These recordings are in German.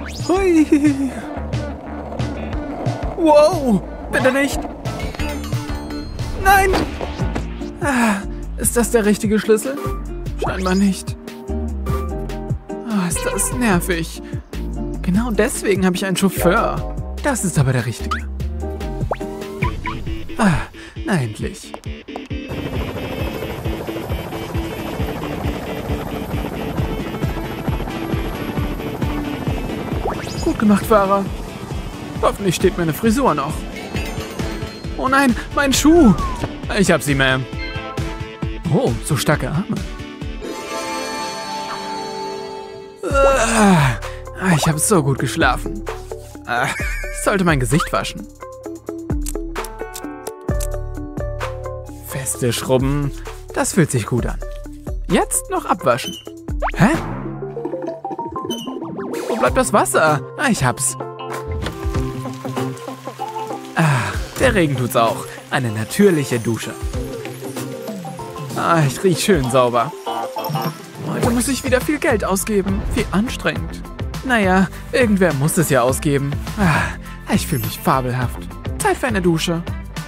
Hui. Wow, bitte nicht. Nein. Ah, ist das der richtige Schlüssel? Scheinbar nicht. Ah, ist das nervig. Genau deswegen habe ich einen Chauffeur. Das ist aber der richtige. Ah, na endlich. Gut gemacht, Fahrer. Hoffentlich steht meine Frisur noch. Oh nein, mein Schuh. Ich hab sie, Ma'am. Oh, so starke Arme. Ich habe so gut geschlafen. Ich sollte mein Gesicht waschen. Feste Schrubben. Das fühlt sich gut an. Jetzt noch abwaschen. Hä? Wo bleibt das Wasser? Ich hab's. Der Regen tut's auch. Eine natürliche Dusche. Ich riech schön sauber. Heute muss ich wieder viel Geld ausgeben. Wie anstrengend. Naja, irgendwer muss es ja ausgeben. Ich fühle mich fabelhaft. Zeit für eine Dusche.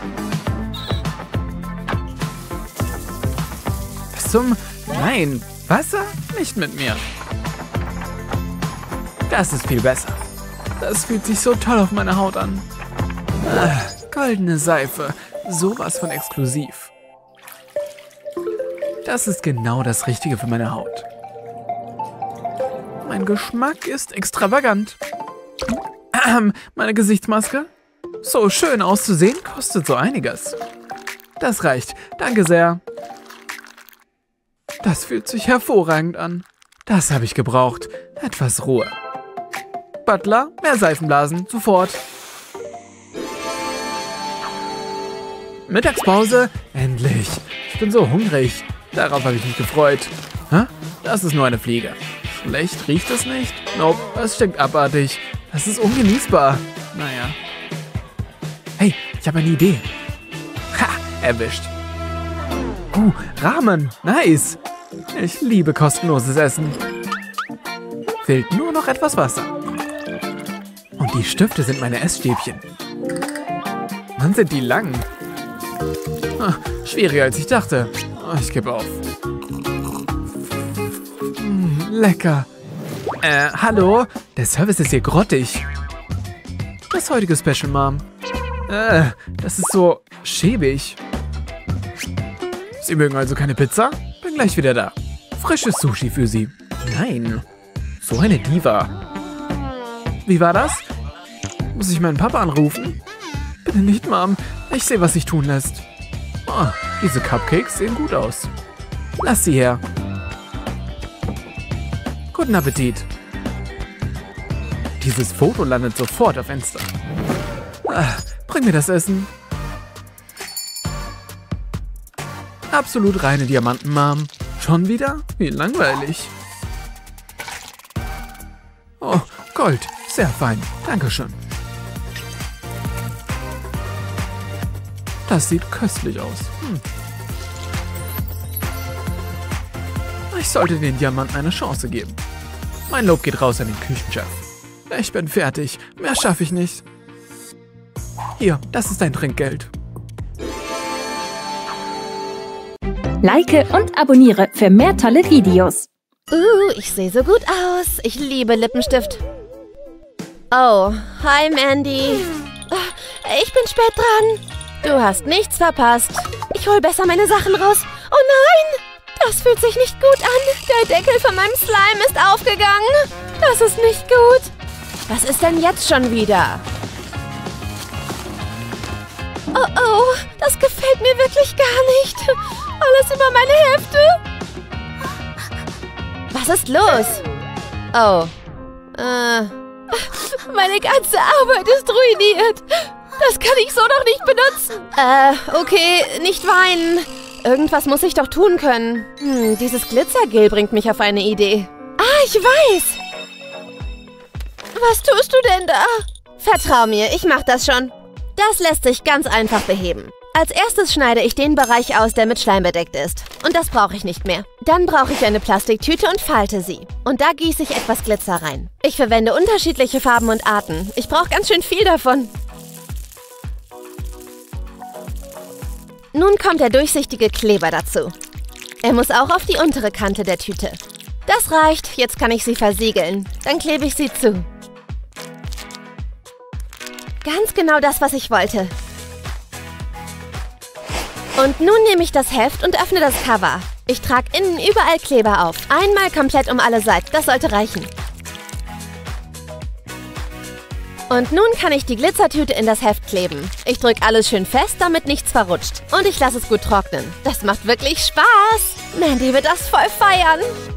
Was zum... Nein, Wasser? Nicht mit mir. Das ist viel besser. Das fühlt sich so toll auf meiner Haut an. Goldene Seife. Sowas von exklusiv. Das ist genau das Richtige für meine Haut. Mein Geschmack ist extravagant. Meine Gesichtsmaske? So schön auszusehen, kostet so einiges. Das reicht. Danke sehr. Das fühlt sich hervorragend an. Das habe ich gebraucht. Etwas Ruhe. Butler, mehr Seifenblasen, sofort. Mittagspause? Endlich. Ich bin so hungrig. Darauf habe ich mich gefreut. Das ist nur eine Fliege. Schlecht riecht es nicht? Nope, es stinkt abartig. Das ist ungenießbar. Naja. Hey, ich habe eine Idee. Ha, erwischt. Ramen. Nice. Ich liebe kostenloses Essen. Fehlt nur noch etwas Wasser. Und die Stifte sind meine Essstäbchen. Wann sind die lang? Schwieriger als ich dachte. Ich gebe auf. Lecker. Hallo? Der Service ist hier grottig. Das heutige Special, Mom. Das ist so schäbig. Sie mögen also keine Pizza? Bin gleich wieder da. Frisches Sushi für Sie. Nein. So eine Diva. Wie war das? Muss ich meinen Papa anrufen? Bitte nicht, Mom. Ich sehe, was sich tun lässt. Diese Cupcakes sehen gut aus. Lass sie her. Guten Appetit. Dieses Foto landet sofort auf Insta. Bring mir das Essen. Absolut reine Diamanten, Mom. Schon wieder? Wie langweilig. Oh, Gold. Sehr fein. Dankeschön. Das sieht köstlich aus. Ich sollte den Diamanten eine Chance geben. Mein Lob geht raus an den Küchenchef. Ich bin fertig. Mehr schaffe ich nicht. Hier, das ist dein Trinkgeld. Like und abonniere für mehr tolle Videos. Ich sehe so gut aus. Ich liebe Lippenstift. Oh, hi Mandy. Ich bin spät dran. Du hast nichts verpasst. Ich hol besser meine Sachen raus. Oh nein! Das fühlt sich nicht gut an. Der Deckel von meinem Slime ist aufgegangen. Das ist nicht gut. Was ist denn jetzt schon wieder? Oh, das gefällt mir wirklich gar nicht. Alles über meine Hälfte. Was ist los? Oh. Meine ganze Arbeit ist ruiniert. Das kann ich so noch nicht benutzen. Okay, nicht weinen. Irgendwas muss ich doch tun können. Dieses Glitzergel bringt mich auf eine Idee. Ich weiß. Was tust du denn da? Vertrau mir, ich mach das schon. Das lässt sich ganz einfach beheben. Als erstes schneide ich den Bereich aus, der mit Schleim bedeckt ist. Und das brauche ich nicht mehr. Dann brauche ich eine Plastiktüte und falte sie. Und da gieße ich etwas Glitzer rein. Ich verwende unterschiedliche Farben und Arten. Ich brauche ganz schön viel davon. Nun kommt der durchsichtige Kleber dazu. Er muss auch auf die untere Kante der Tüte. Das reicht, jetzt kann ich sie versiegeln. Dann klebe ich sie zu. Ganz genau das, was ich wollte. Und nun nehme ich das Heft und öffne das Cover. Ich trage innen überall Kleber auf. Einmal komplett um alle Seiten, das sollte reichen. Und nun kann ich die Glitzertüte in das Heft kleben. Ich drücke alles schön fest, damit nichts verrutscht. Und ich lasse es gut trocknen. Das macht wirklich Spaß. Mandy wird das voll feiern.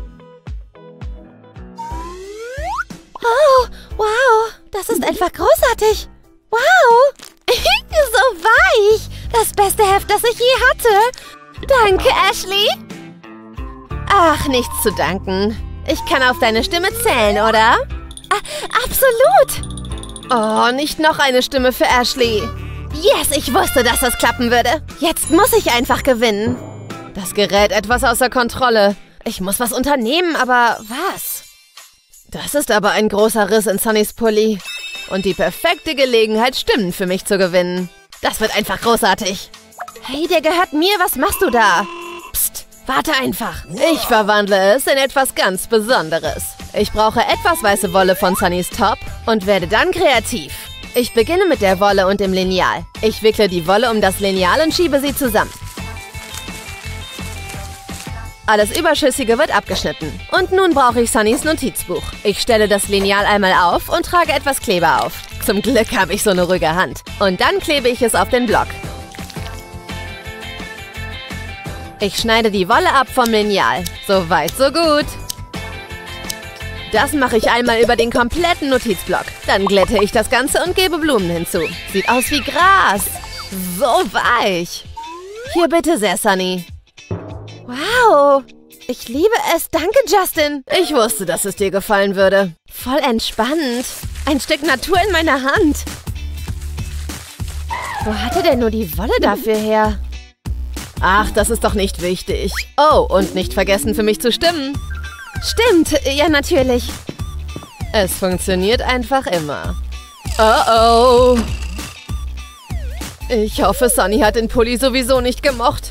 Oh, wow, das ist einfach großartig. Wow, so weich. Das beste Heft, das ich je hatte. Danke, Ashley. Ach, nichts zu danken. Ich kann auf deine Stimme zählen, oder? Absolut. Oh, nicht noch eine Stimme für Ashley. Yes, ich wusste, dass das klappen würde. Jetzt muss ich einfach gewinnen. Das gerät etwas außer Kontrolle. Ich muss was unternehmen, aber was? Das ist aber ein großer Riss in Sunnys Pulli. Und die perfekte Gelegenheit, Stimmen für mich zu gewinnen. Das wird einfach großartig. Hey, der gehört mir. Was machst du da? Psst, warte einfach. Ich verwandle es in etwas ganz Besonderes. Ich brauche etwas weiße Wolle von Sunnys Top und werde dann kreativ. Ich beginne mit der Wolle und dem Lineal. Ich wickle die Wolle um das Lineal und schiebe sie zusammen. Alles Überschüssige wird abgeschnitten. Und nun brauche ich Sunnys Notizbuch. Ich stelle das Lineal einmal auf und trage etwas Kleber auf. Zum Glück habe ich so eine ruhige Hand. Und dann klebe ich es auf den Block. Ich schneide die Wolle ab vom Lineal. So weit, so gut. Das mache ich einmal über den kompletten Notizblock. Dann glätte ich das Ganze und gebe Blumen hinzu. Sieht aus wie Gras. So weich. Hier bitte sehr, Sunny. Wow, ich liebe es. Danke, Justin. Ich wusste, dass es dir gefallen würde. Voll entspannt. Ein Stück Natur in meiner Hand. Wo hatte der nur die Wolle dafür her? Ach, das ist doch nicht wichtig. Oh, und nicht vergessen, für mich zu stimmen. Stimmt, ja natürlich. Es funktioniert einfach immer. Oh oh. Ich hoffe, Sunny hat den Pulli sowieso nicht gemocht.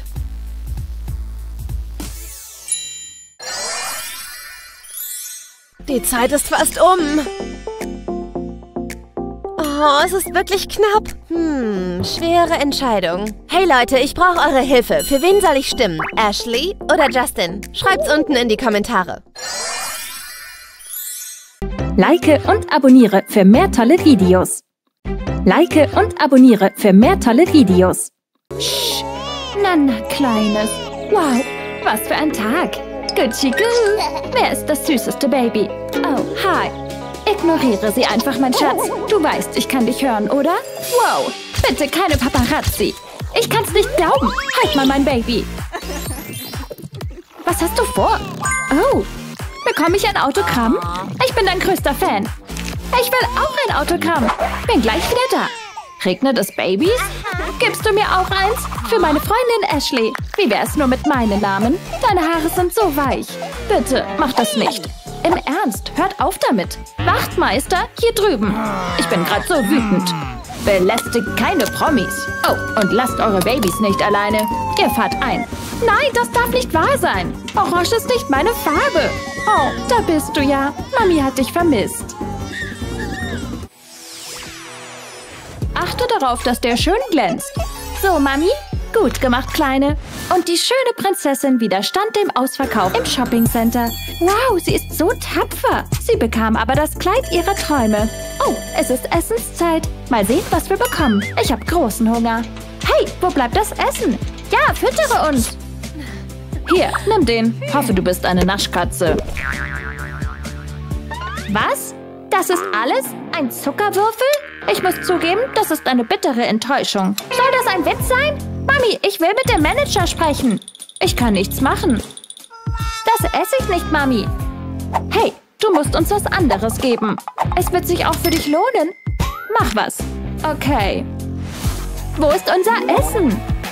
Die Zeit ist fast um. Oh, es ist wirklich knapp. Schwere Entscheidung. Hey Leute, ich brauche eure Hilfe. Für wen soll ich stimmen? Ashley oder Justin? Schreibt's unten in die Kommentare. Like und abonniere für mehr tolle Videos. Like und abonniere für mehr tolle Videos. Shh. Na, Kleines. Wow, was für ein Tag. Gucci-Goo. Wer ist das süßeste Baby? Oh, hi. Ignoriere sie einfach, mein Schatz. Du weißt, ich kann dich hören, oder? Wow, bitte keine Paparazzi. Ich kann's nicht glauben. Halt mal mein Baby. Was hast du vor? Oh, bekomme ich ein Autogramm? Ich bin dein größter Fan. Ich will auch ein Autogramm. Bin gleich wieder da. Regnet es Babys? Gibst du mir auch eins? Für meine Freundin Ashley. Wie wär's nur mit meinem Namen? Deine Haare sind so weich. Bitte, mach das nicht. Im Ernst, hört auf damit. Wachtmeister, hier drüben. Ich bin gerade so wütend. Belästigt keine Promis. Oh, und lasst eure Babys nicht alleine. Ihr fahrt ein. Nein, das darf nicht wahr sein. Orange ist nicht meine Farbe. Oh, da bist du ja. Mami hat dich vermisst. Achte darauf, dass der schön glänzt. So, Mami. Gut gemacht, Kleine. Und die schöne Prinzessin widerstand dem Ausverkauf im Shoppingcenter. Wow, sie ist so tapfer. Sie bekam aber das Kleid ihrer Träume. Oh, es ist Essenszeit. Mal sehen, was wir bekommen. Ich habe großen Hunger. Hey, wo bleibt das Essen? Ja, füttere uns. Hier, nimm den. Hoffe, du bist eine Naschkatze. Was? Das ist alles? Ein Zuckerwürfel? Ich muss zugeben, das ist eine bittere Enttäuschung. Soll das ein Witz sein? Mami, ich will mit dem Manager sprechen. Ich kann nichts machen. Das esse ich nicht, Mami. Hey, du musst uns was anderes geben. Es wird sich auch für dich lohnen. Mach was. Okay. Wo ist unser Essen?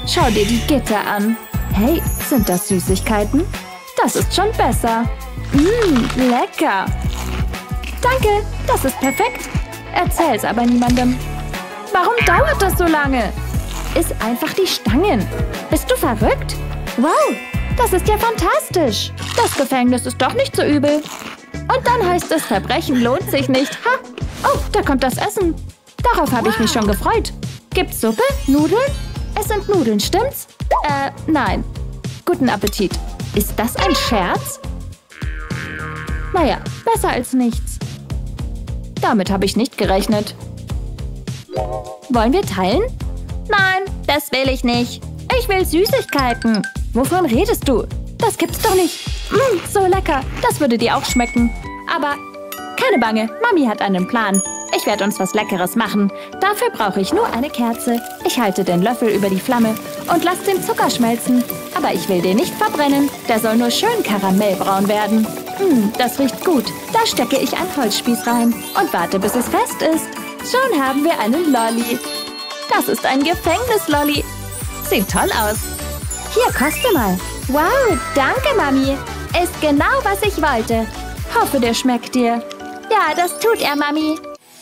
Schau dir die Gitter an. Hey, sind das Süßigkeiten? Das ist schon besser. Lecker. Danke, das ist perfekt. Erzähl's aber niemandem. Warum dauert das so lange? Iss einfach die Stangen. Bist du verrückt? Wow, das ist ja fantastisch. Das Gefängnis ist doch nicht so übel. Und dann heißt es, Verbrechen lohnt sich nicht. Ha! Oh, da kommt das Essen. Darauf habe ich mich schon gefreut. Gibt's Suppe? Nudeln? Es sind Nudeln, stimmt's? Nein. Guten Appetit. Ist das ein Scherz? Naja, besser als nichts. Damit habe ich nicht gerechnet. Wollen wir teilen? Nein, das will ich nicht. Ich will Süßigkeiten. Wovon redest du? Das gibt's doch nicht. So lecker. Das würde dir auch schmecken. Aber keine Bange, Mami hat einen Plan. Ich werde uns was Leckeres machen. Dafür brauche ich nur eine Kerze. Ich halte den Löffel über die Flamme und lasse den Zucker schmelzen. Aber ich will den nicht verbrennen. Der soll nur schön karamellbraun werden. Das riecht gut. Da stecke ich einen Holzspieß rein und warte, bis es fest ist. Schon haben wir einen Lolli. Das ist ein Gefängnislolli. Sieht toll aus. Hier, koste mal. Wow, danke, Mami. Ist genau, was ich wollte. Hoffe, der schmeckt dir. Ja, das tut er, Mami.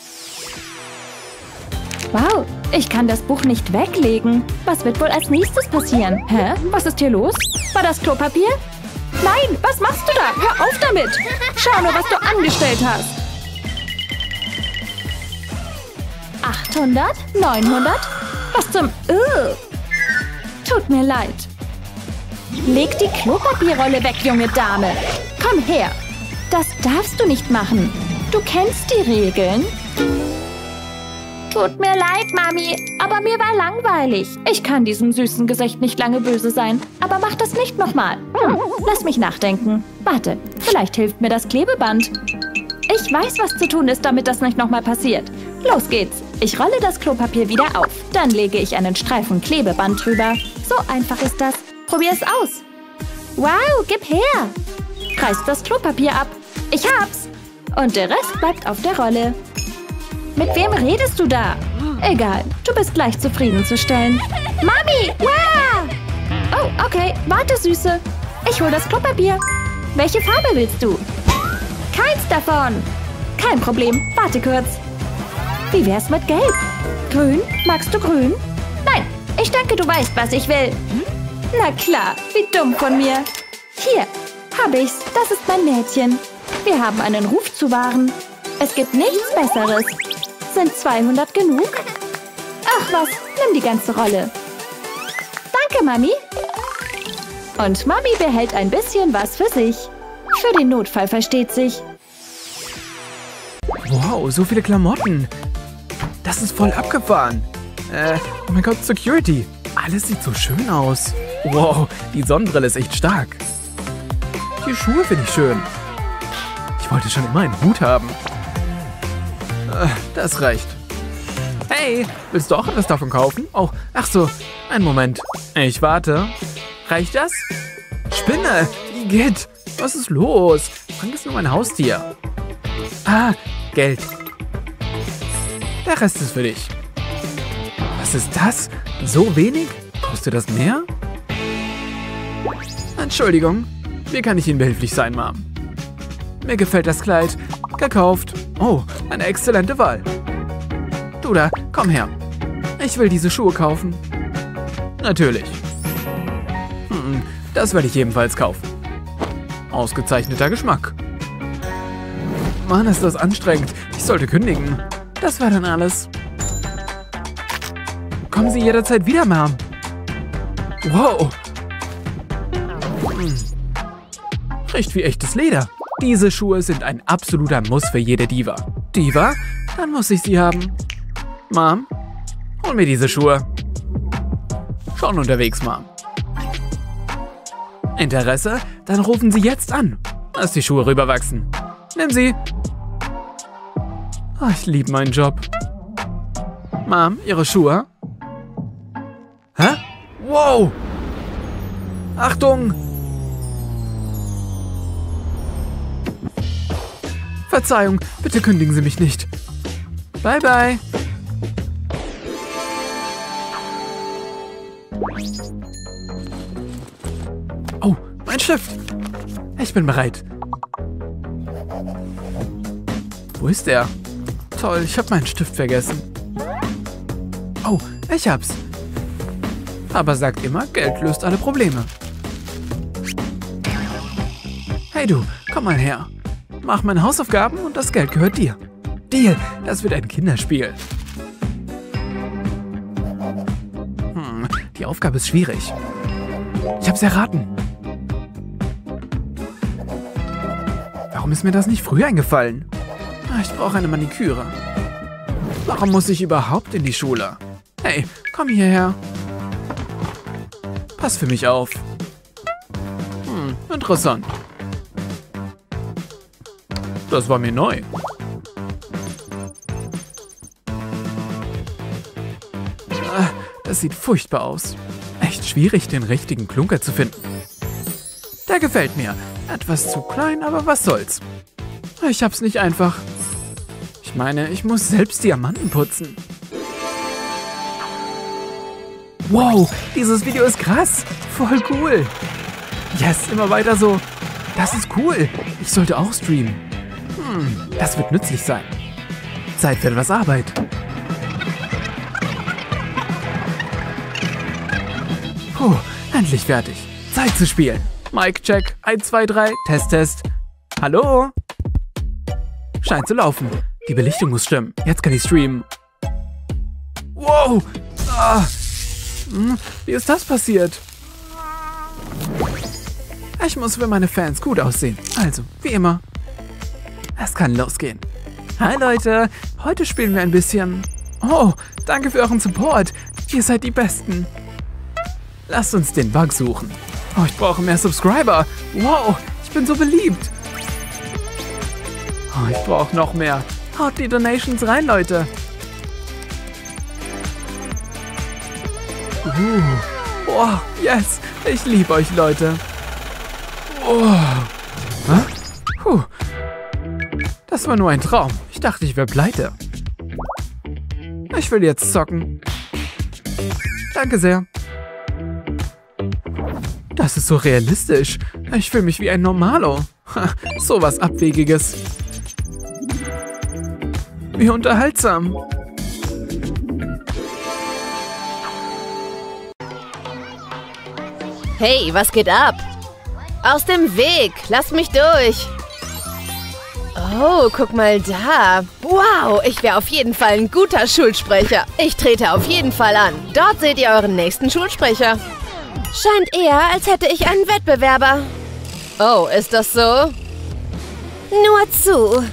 Wow, ich kann das Buch nicht weglegen. Was wird wohl als nächstes passieren? Hä? Was ist hier los? War das Klopapier? Nein, was machst du da? Hör auf damit. Schau nur, was du angestellt hast. 800? 900? Was zum... Tut mir leid. Leg die Klopapierrolle weg, junge Dame. Komm her. Das darfst du nicht machen. Du kennst die Regeln. Tut mir leid, Mami, aber mir war langweilig. Ich kann diesem süßen Gesicht nicht lange böse sein. Aber mach das nicht nochmal. Lass mich nachdenken. Warte, vielleicht hilft mir das Klebeband. Ich weiß, was zu tun ist, damit das nicht nochmal passiert. Los geht's. Ich rolle das Klopapier wieder auf. Dann lege ich einen Streifen Klebeband drüber. So einfach ist das. Probier's aus. Wow, gib her. Reiß das Klopapier ab. Ich hab's. Und der Rest bleibt auf der Rolle. Mit wem redest du da? Egal, du bist gleich zufriedenzustellen. Mami! Wow! Oh, okay. Warte, Süße. Ich hol das Klopapier. Welche Farbe willst du? Keins davon. Kein Problem. Warte kurz. Wie wär's mit Gelb? Grün? Magst du grün? Nein, ich denke, du weißt, was ich will. Na klar, wie dumm von mir. Hier, hab ich's. Das ist mein Mädchen. Wir haben einen Ruf zu wahren. Es gibt nichts Besseres. Sind 200 genug? Ach was, nimm die ganze Rolle. Danke, Mami. Und Mami behält ein bisschen was für sich. Für den Notfall, versteht sich. Wow, so viele Klamotten. Das ist voll abgefahren. Oh mein Gott, Security. Alles sieht so schön aus. Wow, die Sonnenbrille ist echt stark. Die Schuhe finde ich schön. Ich wollte schon immer einen Hut haben. Das reicht. Hey, willst du auch etwas davon kaufen? Oh, ach so, einen Moment. Ich warte. Reicht das? Spinne! Igitt! Was ist los? Frank ist nur mein Haustier. Ah, Geld. Der Rest ist für dich. Was ist das? So wenig? Kostet das mehr? Entschuldigung. Wie kann ich Ihnen behilflich sein, Mom? Mir gefällt das Kleid. Gekauft. Oh, eine exzellente Wahl. Du da, komm her. Ich will diese Schuhe kaufen. Natürlich. Das werde ich ebenfalls kaufen. Ausgezeichneter Geschmack. Mann, ist das anstrengend. Ich sollte kündigen. Das war dann alles. Kommen Sie jederzeit wieder, Mom. Wow. Riecht wie echtes Leder. Diese Schuhe sind ein absoluter Muss für jede Diva. Diva? Dann muss ich sie haben. Mom, hol mir diese Schuhe. Schon unterwegs, Mom. Interesse? Dann rufen Sie jetzt an. Lass die Schuhe rüberwachsen. Nimm sie. Oh, ich liebe meinen Job. Mom, Ihre Schuhe? Hä? Wow! Achtung! Verzeihung, bitte kündigen Sie mich nicht. Bye, bye. Mein Stift. Ich bin bereit. Wo ist der? Toll, ich habe meinen Stift vergessen. Oh, ich hab's. Aber sagt immer, Geld löst alle Probleme. Hey du, komm mal her. Mach meine Hausaufgaben und das Geld gehört dir. Deal, das wird ein Kinderspiel. Die Aufgabe ist schwierig. Ich hab's erraten. Warum ist mir das nicht früher eingefallen? Ich brauche eine Maniküre. Warum muss ich überhaupt in die Schule? Hey, komm hierher. Pass für mich auf. Interessant. Das war mir neu. Das sieht furchtbar aus. Echt schwierig, den richtigen Klunker zu finden. Der gefällt mir. Etwas zu klein, aber was soll's. Ich hab's nicht einfach. Ich meine, ich muss selbst Diamanten putzen. Wow, dieses Video ist krass. Voll cool. Yes, immer weiter so. Das ist cool. Ich sollte auch streamen. Das wird nützlich sein. Zeit für etwas Arbeit. Puh, endlich fertig. Zeit zu spielen. Mic check. 1, 2, 3. Test, Test. Hallo? Scheint zu laufen. Die Belichtung muss stimmen. Jetzt kann ich streamen. Wow. Wie ist das passiert? Ich muss für meine Fans gut aussehen. Also, wie immer. Es kann losgehen. Hi Leute, heute spielen wir ein bisschen... Oh, danke für euren Support. Ihr seid die Besten. Lasst uns den Bug suchen. Oh, ich brauche mehr Subscriber. Wow, ich bin so beliebt. Oh, ich brauche noch mehr. Haut die Donations rein, Leute. Oh, yes. Ich liebe euch, Leute. Oh. Puh. Das war nur ein Traum. Ich dachte, ich wäre pleite. Ich will jetzt zocken. Danke sehr. Das ist so realistisch. Ich fühle mich wie ein Normalo. So was Abwegiges. Wie unterhaltsam. Hey, was geht ab? Aus dem Weg! Lass mich durch! Oh, guck mal da. Wow, ich wäre auf jeden Fall ein guter Schulsprecher. Ich trete auf jeden Fall an. Dort seht ihr euren nächsten Schulsprecher. Scheint eher, als hätte ich einen Wettbewerber. Oh, ist das so? Nur zu.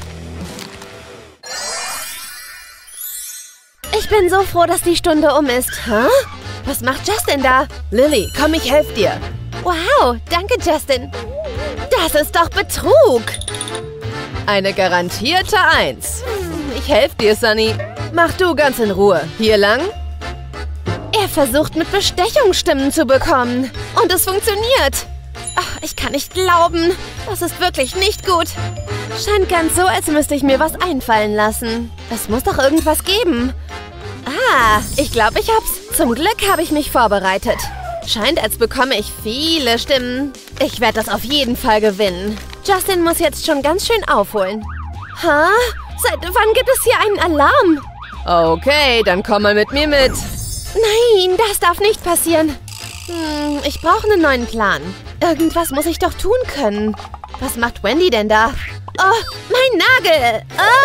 Ich bin so froh, dass die Stunde um ist. Hä? Was macht Justin da? Lily, komm, ich helfe dir. Wow, danke, Justin. Das ist doch Betrug. Eine garantierte 1. Ich helfe dir, Sunny. Mach du ganz in Ruhe. Hier lang? Er versucht, mit Bestechung Stimmen zu bekommen. Und es funktioniert. Ach, ich kann nicht glauben. Das ist wirklich nicht gut. Scheint ganz so, als müsste ich mir was einfallen lassen. Es muss doch irgendwas geben. Ah, ich glaube, ich hab's. Zum Glück habe ich mich vorbereitet. Scheint, als bekomme ich viele Stimmen. Ich werde das auf jeden Fall gewinnen. Justin muss jetzt schon ganz schön aufholen. Hä? Seit wann gibt es hier einen Alarm? Okay, dann komm mal mit mir mit. Nein, das darf nicht passieren. Ich brauche einen neuen Plan. Irgendwas muss ich doch tun können. Was macht Wendy denn da? Oh, mein Nagel!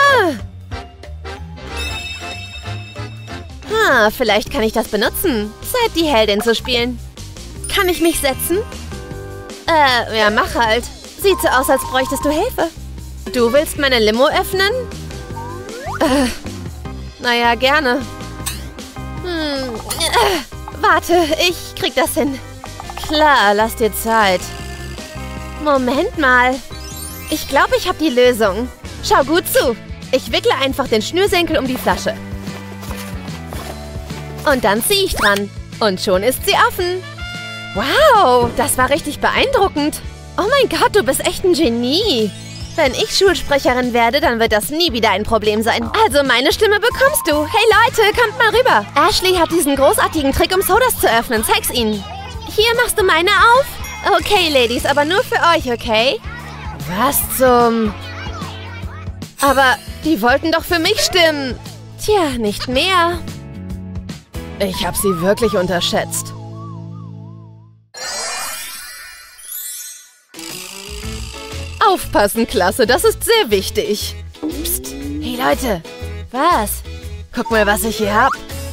Vielleicht kann ich das benutzen. Zeit, die Heldin zu spielen. Kann ich mich setzen? Ja, mach halt. Sieht so aus, als bräuchtest du Hilfe. Du willst meine Limo öffnen? Naja, gerne. Warte, ich krieg das hin. Klar, lass dir Zeit. Moment mal. Ich glaube, ich habe die Lösung. Schau gut zu. Ich wickle einfach den Schnürsenkel um die Flasche. Und dann ziehe ich dran. Und schon ist sie offen. Wow, das war richtig beeindruckend. Oh mein Gott, du bist echt ein Genie. Wenn ich Schulsprecherin werde, dann wird das nie wieder ein Problem sein. Also meine Stimme bekommst du. Hey Leute, kommt mal rüber. Ashley hat diesen großartigen Trick, um Sodas zu öffnen. Zeig's ihnen. Hier machst du meine auf. Okay, Ladies, aber nur für euch, okay? Was zum... Aber die wollten doch für mich stimmen. Tja, nicht mehr. Ich habe sie wirklich unterschätzt. Aufpassen, Klasse, das ist sehr wichtig. Psst. Hey, Leute. Was? Guck mal, was ich hier hab.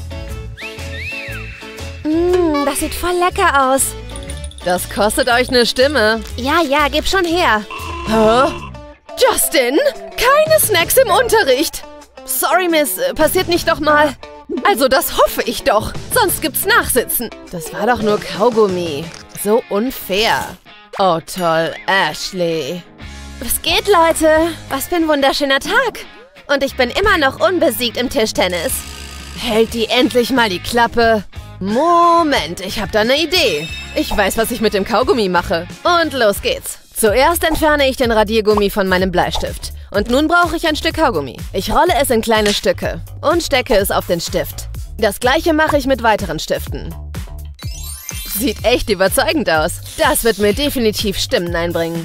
Das sieht voll lecker aus. Das kostet euch eine Stimme. Ja, gib schon her. Hä? Justin? Keine Snacks im Unterricht. Sorry, Miss, passiert nicht doch mal. Also, das hoffe ich doch. Sonst gibt's Nachsitzen. Das war doch nur Kaugummi. So unfair. Oh, toll, Ashley. Was geht, Leute? Was für ein wunderschöner Tag. Und ich bin immer noch unbesiegt im Tischtennis. Hält die endlich mal die Klappe. Moment, ich habe da eine Idee. Ich weiß, was ich mit dem Kaugummi mache. Und los geht's. Zuerst entferne ich den Radiergummi von meinem Bleistift. Und nun brauche ich ein Stück Kaugummi. Ich rolle es in kleine Stücke und stecke es auf den Stift. Das gleiche mache ich mit weiteren Stiften. Sieht echt überzeugend aus. Das wird mir definitiv Stimmen einbringen.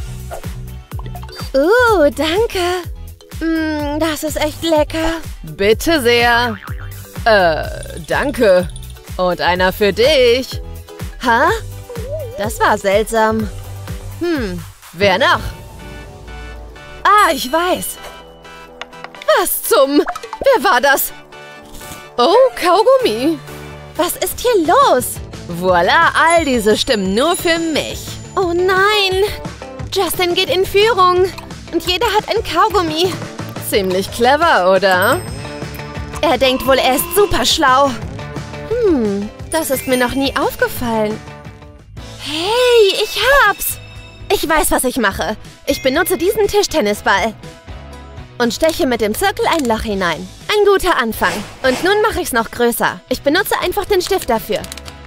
Danke. Das ist echt lecker. Bitte sehr. Danke. Und einer für dich. Ha? Das war seltsam. Wer noch? Ah, ich weiß. Was zum... Wer war das? Oh, Kaugummi. Was ist hier los? Voila, all diese Stimmen nur für mich. Oh nein. Justin geht in Führung. Und jeder hat ein Kaugummi. Ziemlich clever, oder? Er denkt wohl, er ist super schlau. Das ist mir noch nie aufgefallen. Hey, ich hab's. Ich weiß, was ich mache. Ich benutze diesen Tischtennisball. Und steche mit dem Zirkel ein Loch hinein. Ein guter Anfang. Und nun mache ich es noch größer. Ich benutze einfach den Stift dafür.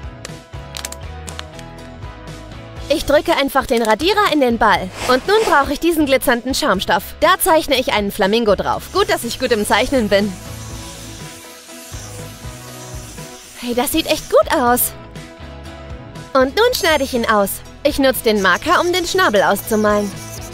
Ich drücke einfach den Radierer in den Ball. Und nun brauche ich diesen glitzernden Schaumstoff. Da zeichne ich einen Flamingo drauf. Gut, dass ich gut im Zeichnen bin. Hey, das sieht echt gut aus. Und nun schneide ich ihn aus. Ich nutze den Marker, um den Schnabel auszumalen.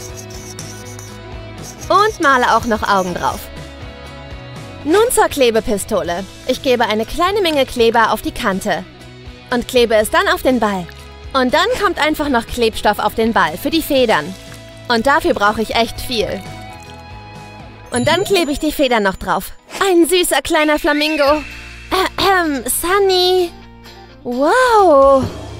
Und male auch noch Augen drauf. Nun zur Klebepistole. Ich gebe eine kleine Menge Kleber auf die Kante. Und klebe es dann auf den Ball. Und dann kommt einfach noch Klebstoff auf den Ball für die Federn. Und dafür brauche ich echt viel. Und dann klebe ich die Federn noch drauf. Ein süßer kleiner Flamingo. Sunny. Wow.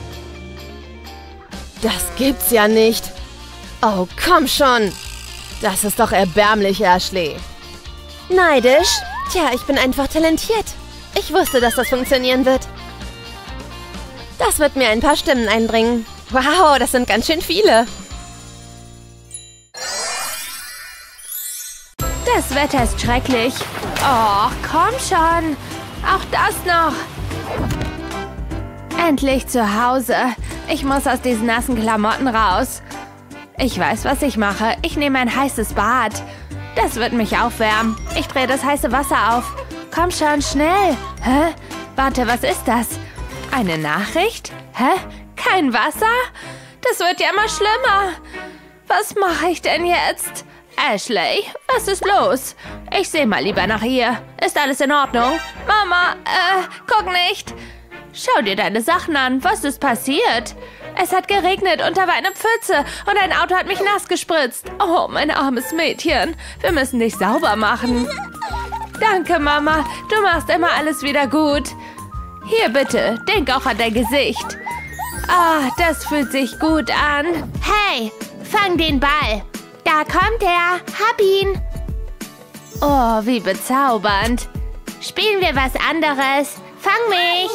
Das gibt's ja nicht. Oh, komm schon. Das ist doch erbärmlich, Ashley. Neidisch? Tja, ich bin einfach talentiert. Ich wusste, dass das funktionieren wird. Das wird mir ein paar Stimmen einbringen. Wow, das sind ganz schön viele. Das Wetter ist schrecklich. Oh, komm schon. Auch das noch. Endlich zu Hause. Ich muss aus diesen nassen Klamotten raus. Ich weiß, was ich mache. Ich nehme ein heißes Bad. Das wird mich aufwärmen. Ich drehe das heiße Wasser auf. Komm schon, schnell. Hä? Warte, was ist das? Eine Nachricht? Hä? Kein Wasser? Das wird ja immer schlimmer. Was mache ich denn jetzt? Ashley, was ist los? Ich sehe mal lieber nach ihr. Ist alles in Ordnung? Mama, guck nicht. Schau dir deine Sachen an. Was ist passiert? Es hat geregnet und da war eine Pfütze und ein Auto hat mich nass gespritzt. Oh, mein armes Mädchen. Wir müssen dich sauber machen. Danke, Mama. Du machst immer alles wieder gut. Hier bitte, denk auch an dein Gesicht. Ah, das fühlt sich gut an. Hey, fang den Ball. Da kommt er. Hab ihn. Oh, wie bezaubernd. Spielen wir was anderes. Fang mich.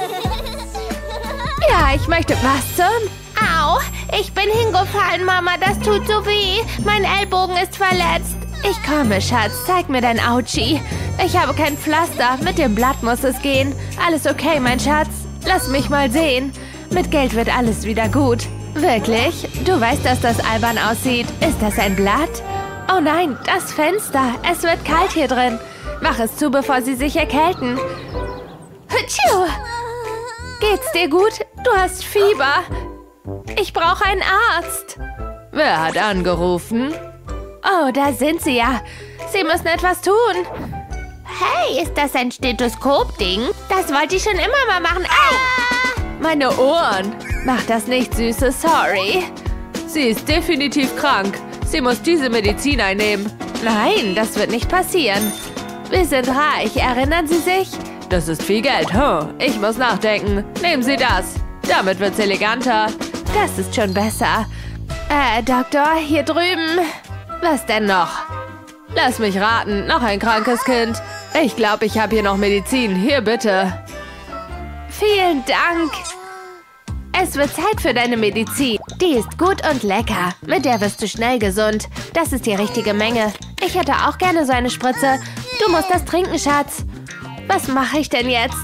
Ja, ich möchte was zum... Au, ich bin hingefallen, Mama. Das tut so weh. Mein Ellbogen ist verletzt. Ich komme, Schatz. Zeig mir dein Autschi. Ich habe kein Pflaster. Mit dem Blatt muss es gehen. Alles okay, mein Schatz? Lass mich mal sehen. Mit Geld wird alles wieder gut. Wirklich? Du weißt, dass das albern aussieht. Ist das ein Blatt? Oh nein, das Fenster. Es wird kalt hier drin. Mach es zu, bevor sie sich erkälten. Hütschiu! Geht's dir gut? Du hast Fieber. Ich brauche einen Arzt. Wer hat angerufen? Oh, da sind Sie ja. Sie müssen etwas tun. Hey, ist das ein Stethoskop-Ding? Das wollte ich schon immer mal machen. Ah! Meine Ohren. Mach das nicht, Süße, sorry. Sie ist definitiv krank. Sie muss diese Medizin einnehmen. Nein, das wird nicht passieren. Wir sind reich, erinnern Sie sich? Das ist viel Geld, Ich muss nachdenken. Nehmen Sie das. Damit wird's eleganter. Das ist schon besser. Doktor, hier drüben. Was denn noch? Lass mich raten, noch ein krankes Kind. Ich glaube, ich habe hier noch Medizin. Hier, bitte. Vielen Dank. Es wird Zeit für deine Medizin. Die ist gut und lecker. Mit der wirst du schnell gesund. Das ist die richtige Menge. Ich hätte auch gerne so eine Spritze. Du musst das trinken, Schatz. Was mache ich denn jetzt?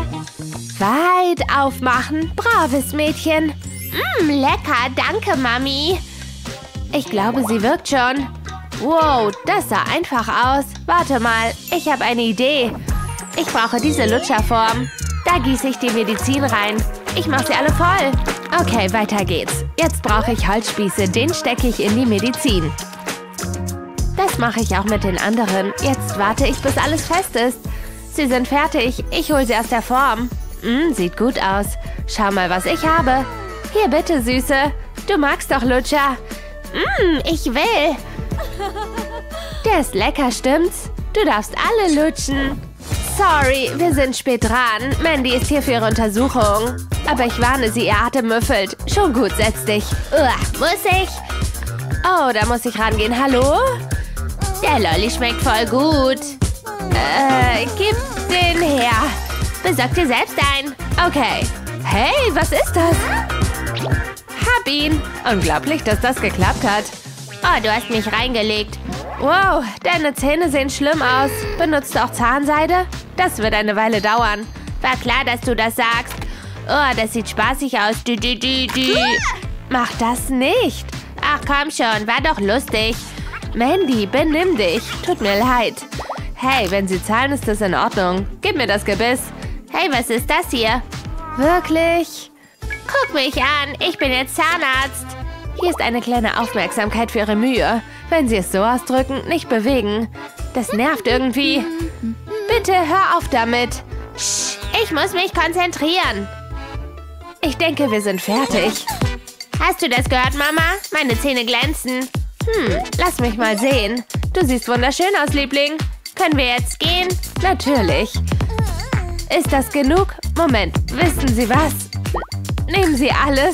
Weit aufmachen. Braves Mädchen. Lecker. Danke, Mami. Ich glaube, sie wirkt schon. Wow, das sah einfach aus. Warte mal, ich habe eine Idee. Ich brauche diese Lutscherform. Da gieße ich die Medizin rein. Ich mache sie alle voll. Okay, weiter geht's. Jetzt brauche ich Holzspieße. Den stecke ich in die Medizin. Das mache ich auch mit den anderen. Jetzt warte ich, bis alles fest ist. Sie sind fertig. Ich hole sie aus der Form. Sieht gut aus. Schau mal, was ich habe. Hier, bitte, Süße. Du magst doch Lutscher. Ich will. Der ist lecker, stimmt's? Du darfst alle lutschen. Sorry, wir sind spät dran. Mandy ist hier für ihre Untersuchung. Aber ich warne sie, ihr Atem müffelt. Schon gut, setz dich. Muss ich? Oh, da muss ich rangehen. Hallo? Der Lolli schmeckt voll gut. Gib den her. Besorg dir selbst einen. Okay. Hey, was ist das? Hab ihn. Unglaublich, dass das geklappt hat. Oh, du hast mich reingelegt. Wow, deine Zähne sehen schlimm aus. Benutzt du auch Zahnseide? Das wird eine Weile dauern. War klar, dass du das sagst. Oh, das sieht spaßig aus. Mach das nicht. Ach, komm schon, war doch lustig. Mandy, benimm dich. Tut mir leid. Hey, wenn sie zahlen, ist das in Ordnung. Gib mir das Gebiss. Hey, was ist das hier? Wirklich? Guck mich an, ich bin jetzt Zahnarzt. Hier ist eine kleine Aufmerksamkeit für Ihre Mühe. Wenn Sie es so ausdrücken, nicht bewegen. Das nervt irgendwie. Bitte hör auf damit. Ich muss mich konzentrieren. Ich denke, wir sind fertig. Hast du das gehört, Mama? Meine Zähne glänzen. Lass mich mal sehen. Du siehst wunderschön aus, Liebling. Können wir jetzt gehen? Natürlich. Ist das genug? Moment, wissen Sie was? Nehmen Sie alles.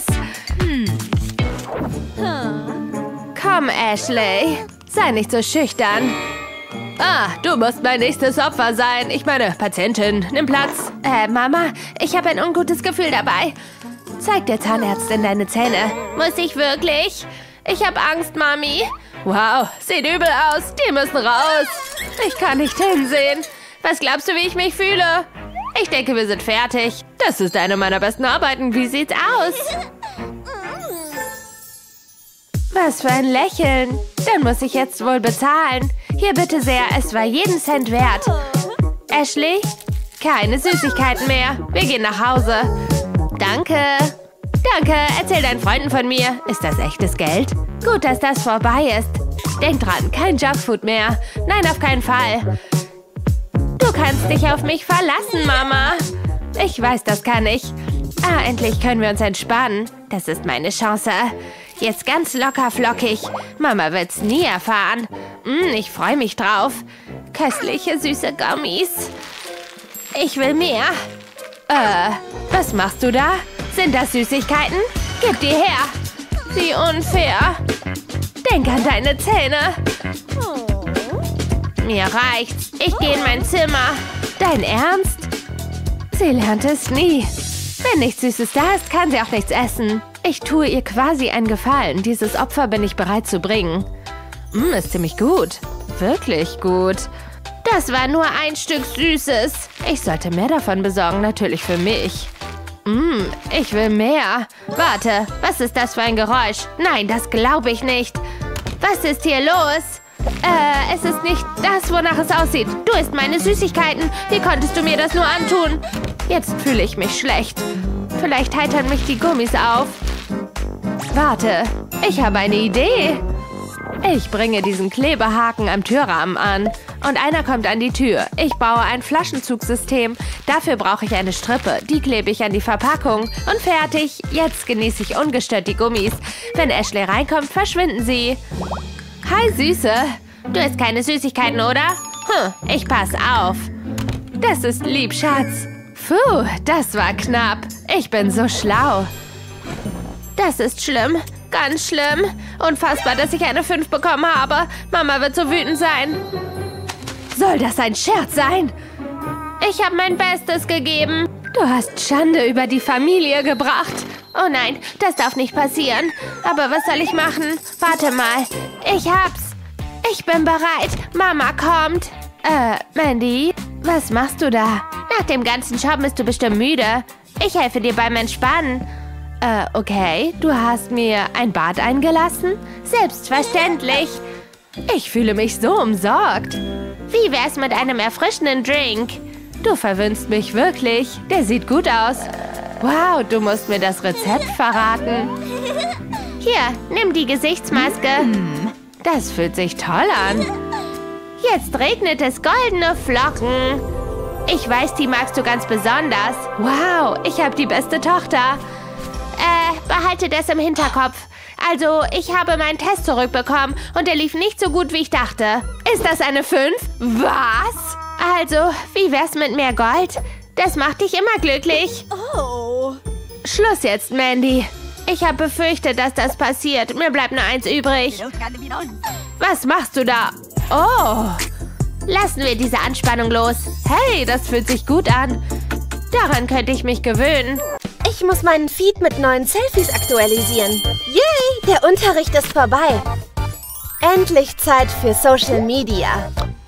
Komm, Ashley. Sei nicht so schüchtern. Ah, du musst mein nächstes Opfer sein. Ich meine, Patientin, nimm Platz. Mama, ich habe ein ungutes Gefühl dabei. Zeig der Zahnärztin deine Zähne. Muss ich wirklich? Ich habe Angst, Mami. Wow, sieht übel aus. Die müssen raus. Ich kann nicht hinsehen. Was glaubst du, wie ich mich fühle? Ich denke, wir sind fertig. Das ist eine meiner besten Arbeiten. Wie sieht's aus? Was für ein Lächeln. Dann muss ich jetzt wohl bezahlen. Hier bitte sehr, es war jeden Cent wert. Ashley, keine Süßigkeiten mehr. Wir gehen nach Hause. Danke. Danke, erzähl deinen Freunden von mir. Ist das echtes Geld? Gut, dass das vorbei ist. Denk dran, kein Junkfood mehr. Nein, auf keinen Fall. Du kannst dich auf mich verlassen, Mama. Ich weiß, das kann ich. Endlich können wir uns entspannen. Das ist meine Chance. Jetzt ganz locker flockig. Mama wird's nie erfahren. Ich freue mich drauf. Köstliche, süße Gummis. Ich will mehr. Was machst du da? Sind das Süßigkeiten? Gib die her. Wie unfair. Denk an deine Zähne. Mir reicht's. Ich gehe in mein Zimmer. Dein Ernst? Sie lernt es nie. Wenn nichts Süßes da ist, kann sie auch nichts essen. Ich tue ihr quasi einen Gefallen. Dieses Opfer bin ich bereit zu bringen. Ist ziemlich gut. Wirklich gut. Das war nur ein Stück Süßes. Ich sollte mehr davon besorgen, natürlich für mich. Ich will mehr. Warte, was ist das für ein Geräusch? Nein, das glaube ich nicht. Was ist hier los? Es ist nicht das, wonach es aussieht. Du isst meine Süßigkeiten. Wie konntest du mir das nur antun? Jetzt fühle ich mich schlecht. Vielleicht heitern mich die Gummis auf. Warte, ich habe eine Idee. Ich bringe diesen Klebehaken am Türrahmen an. Und einer kommt an die Tür. Ich baue ein Flaschenzugsystem. Dafür brauche ich eine Strippe. Die klebe ich an die Verpackung. Und fertig. Jetzt genieße ich ungestört die Gummis. Wenn Ashley reinkommt, verschwinden sie. Hi, Süße. Du isst keine Süßigkeiten, oder? Ich pass auf. Das ist lieb, Schatz. Puh, das war knapp. Ich bin so schlau. Das ist schlimm. Ganz schlimm. Unfassbar, dass ich eine 5 bekommen habe. Mama wird so wütend sein. Soll das ein Scherz sein? Ich habe mein Bestes gegeben. Du hast Schande über die Familie gebracht. Oh nein, das darf nicht passieren. Aber was soll ich machen? Warte mal. Ich hab's. Ich bin bereit. Mama kommt. Mandy, was machst du da? Nach dem ganzen Shoppen bist du bestimmt müde. Ich helfe dir beim Entspannen. Okay, du hast mir ein Bad eingelassen? Selbstverständlich. Ich fühle mich so umsorgt. Wie wär's mit einem erfrischenden Drink? Du verwöhnst mich wirklich. Der sieht gut aus. Wow, du musst mir das Rezept verraten. Hier, nimm die Gesichtsmaske. Das fühlt sich toll an. Jetzt regnet es goldene Flocken. Ich weiß, die magst du ganz besonders. Wow, ich habe die beste Tochter. Behalte das im Hinterkopf. Also, ich habe meinen Test zurückbekommen und er lief nicht so gut, wie ich dachte. Ist das eine 5? Was? Also, wie wär's mit mehr Gold? Das macht dich immer glücklich. Oh. Schluss jetzt, Mandy. Ich habe befürchtet, dass das passiert. Mir bleibt nur 1 übrig. Was machst du da? Oh. Lassen wir diese Anspannung los. Hey, das fühlt sich gut an. Daran könnte ich mich gewöhnen. Ich muss meinen Feed mit neuen Selfies aktualisieren. Yay, der Unterricht ist vorbei. Endlich Zeit für Social Media.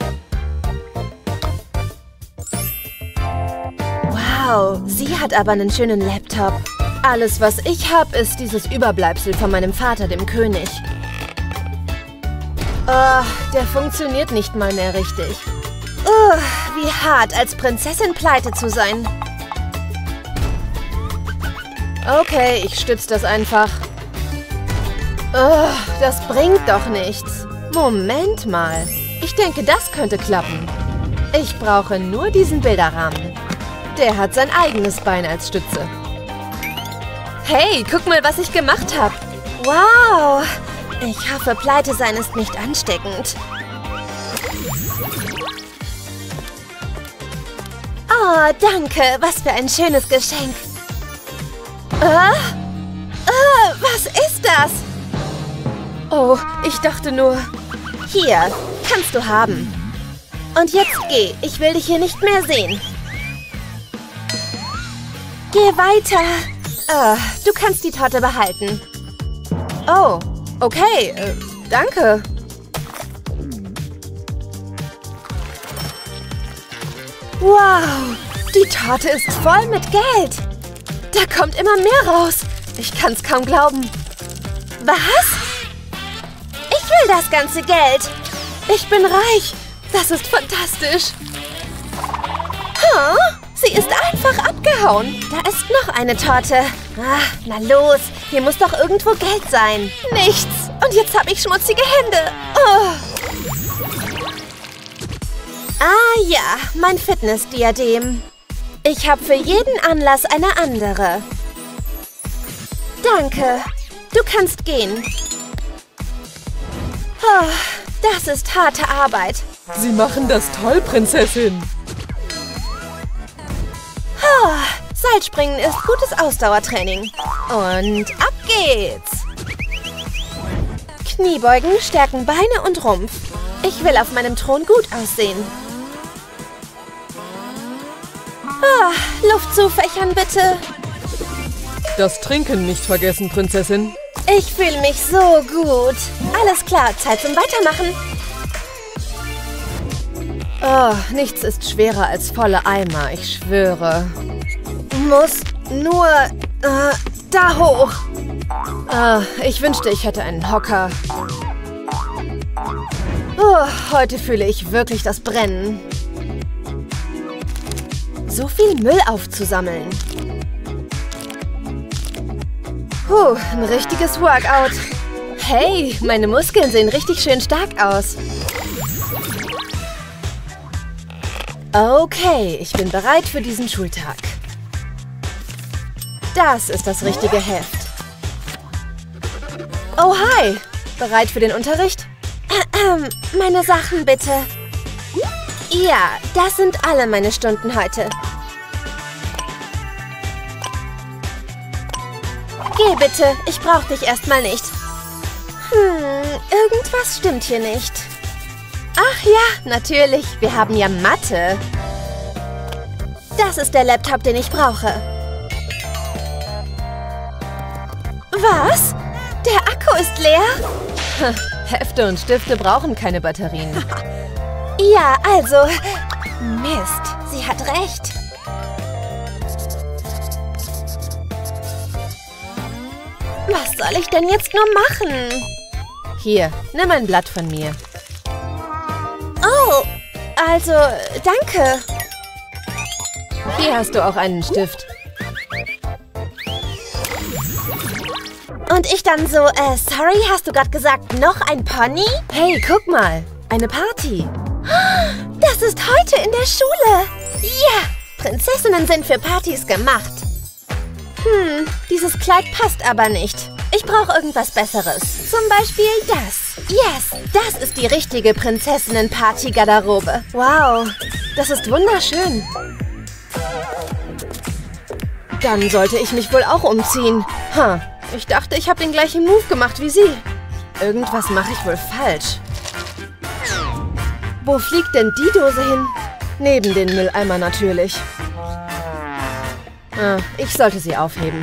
Wow, sie hat aber einen schönen Laptop. Alles, was ich habe, ist dieses Überbleibsel von meinem Vater, dem König. Oh, der funktioniert nicht mal mehr richtig. Wie hart, als Prinzessin pleite zu sein. Okay, ich stütze das einfach. Das bringt doch nichts. Moment mal. Ich denke, das könnte klappen. Ich brauche nur diesen Bilderrahmen. Der hat sein eigenes Bein als Stütze. Hey, guck mal, was ich gemacht habe. Wow. Ich hoffe, pleite sein ist nicht ansteckend. Oh, danke. Was für ein schönes Geschenk. Was ist das? Oh, ich dachte nur... Hier, kannst du haben. Und jetzt geh, ich will dich hier nicht mehr sehen. Geh weiter. Du kannst die Torte behalten. Oh, okay, danke. Wow, die Torte ist voll mit Geld. Da kommt immer mehr raus. Ich kann's kaum glauben. Was? Ich will das ganze Geld. Ich bin reich. Das ist fantastisch. Huh? Sie ist einfach abgehauen. Da ist noch eine Torte. Na los. Hier muss doch irgendwo Geld sein. Nichts. Und jetzt habe ich schmutzige Hände. Oh. Ah ja, mein Fitnessdiadem. Ich habe für jeden Anlass eine andere. Danke. Du kannst gehen. Oh, das ist harte Arbeit. Sie machen das toll, Prinzessin. Oh, Seilspringen ist gutes Ausdauertraining. Und ab geht's. Kniebeugen stärken Beine und Rumpf. Ich will auf meinem Thron gut aussehen. Luft zufächern, bitte. Das Trinken nicht vergessen, Prinzessin. Ich fühle mich so gut. Alles klar, Zeit zum Weitermachen. Oh, nichts ist schwerer als volle Eimer, ich schwöre. Muss nur da hoch. Ich wünschte, ich hätte einen Hocker. Heute fühle ich wirklich das Brennen. So viel Müll aufzusammeln. Ein richtiges Workout. Hey, meine Muskeln sehen richtig schön stark aus. Okay, ich bin bereit für diesen Schultag. Das ist das richtige Heft. Oh, hi. Bereit für den Unterricht? Meine Sachen bitte. Ja, das sind alle meine Stunden heute. Geh bitte, ich brauche dich erstmal nicht. Irgendwas stimmt hier nicht. Ach ja, natürlich, wir haben ja Mathe. Das ist der Laptop, den ich brauche. Was? Der Akku ist leer? Hefte und Stifte brauchen keine Batterien. Ja, also... Mist, sie hat recht. Was soll ich denn jetzt nur machen? Hier, nimm ein Blatt von mir. Oh, also, danke. Hier hast du auch einen Stift. Und ich dann so, sorry, hast du gerade gesagt, noch ein Pony? Hey, guck mal, eine Party. Das ist heute in der Schule. Ja, Prinzessinnen sind für Partys gemacht. Dieses Kleid passt aber nicht. Ich brauche irgendwas Besseres. Zum Beispiel das. Yes, das ist die richtige Prinzessinnen-Party-Garderobe. Wow, das ist wunderschön. Dann sollte ich mich wohl auch umziehen. Ich dachte, ich habe den gleichen Move gemacht wie sie. Irgendwas mache ich wohl falsch. Wo fliegt denn die Dose hin? Neben den Mülleimer natürlich. Ich sollte sie aufheben.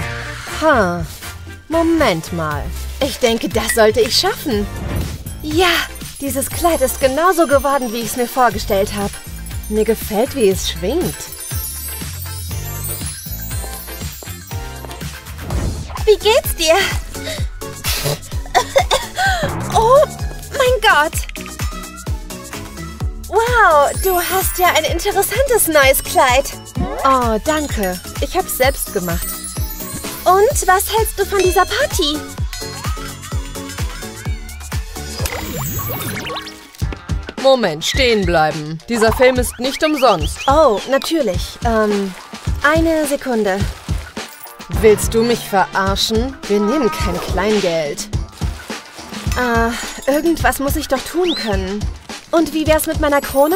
Moment mal. Ich denke, das sollte ich schaffen. Ja, dieses Kleid ist genauso geworden, wie ich es mir vorgestellt habe. Mir gefällt, wie es schwingt. Wie geht's dir? Oh mein Gott. Wow, du hast ja ein interessantes neues Kleid. Oh, danke. Ich hab's selbst gemacht. Und was hältst du von dieser Party? Moment, stehen bleiben. Dieser Film ist nicht umsonst. Oh, natürlich. Eine Sekunde. Willst du mich verarschen? Wir nehmen kein Kleingeld. Irgendwas muss ich doch tun können. Und wie wär's mit meiner Krone?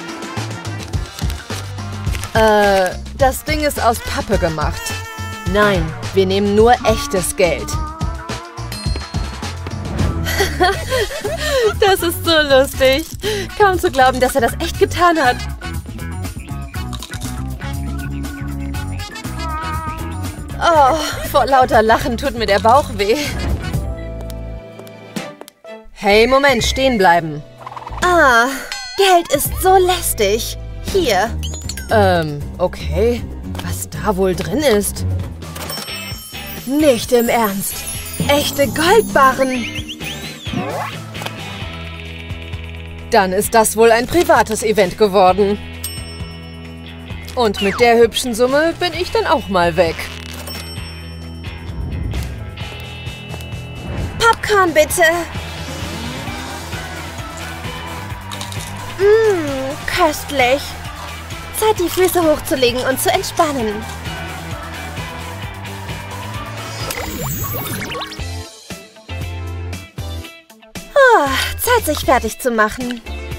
Das Ding ist aus Pappe gemacht. Nein, wir nehmen nur echtes Geld. Das ist so lustig. Kaum zu glauben, dass er das echt getan hat. Oh, vor lauter Lachen tut mir der Bauch weh. Hey, Moment, stehen bleiben. Geld ist so lästig. Hier. Okay. Was da wohl drin ist? Nicht im Ernst. Echte Goldbarren. Dann ist das wohl ein privates Event geworden. Und mit der hübschen Summe bin ich dann auch mal weg. Popcorn bitte. Köstlich. Zeit, die Füße hochzulegen und zu entspannen. Zeit, sich fertig zu machen.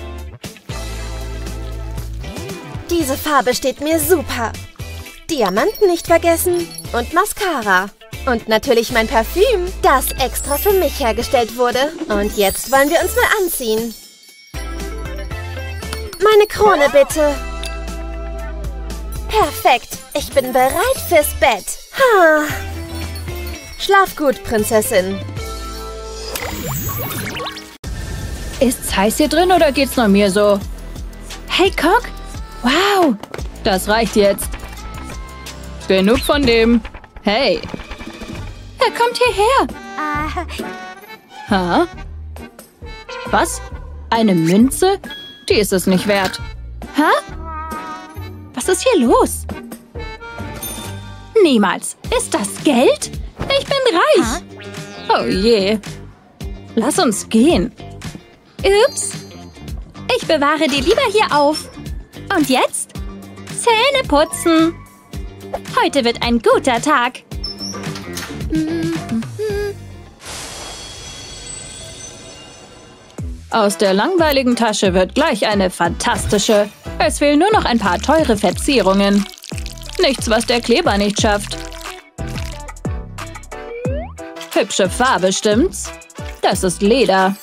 Diese Farbe steht mir super. Diamanten nicht vergessen und Mascara. Und natürlich mein Parfüm, das extra für mich hergestellt wurde. Und jetzt wollen wir uns mal anziehen. Meine Krone bitte. Perfekt. Ich bin bereit fürs Bett. Schlaf gut, Prinzessin. Ist's heiß hier drin oder geht's nur mir so? Hey, Cock! Wow, das reicht jetzt. Genug von dem. Hey. Er kommt hierher. Was? Eine Münze? Die ist es nicht wert. Was ist hier los? Niemals. Ist das Geld? Ich bin reich. Oh je. Lass uns gehen. Ups. Ich bewahre die lieber hier auf. Und jetzt? Zähne putzen. Heute wird ein guter Tag. Aus der langweiligen Tasche wird gleich eine fantastische. Es fehlen nur noch ein paar teure Verzierungen. Nichts, was der Kleber nicht schafft. Hübsche Farbe, stimmt's? Das ist Leder.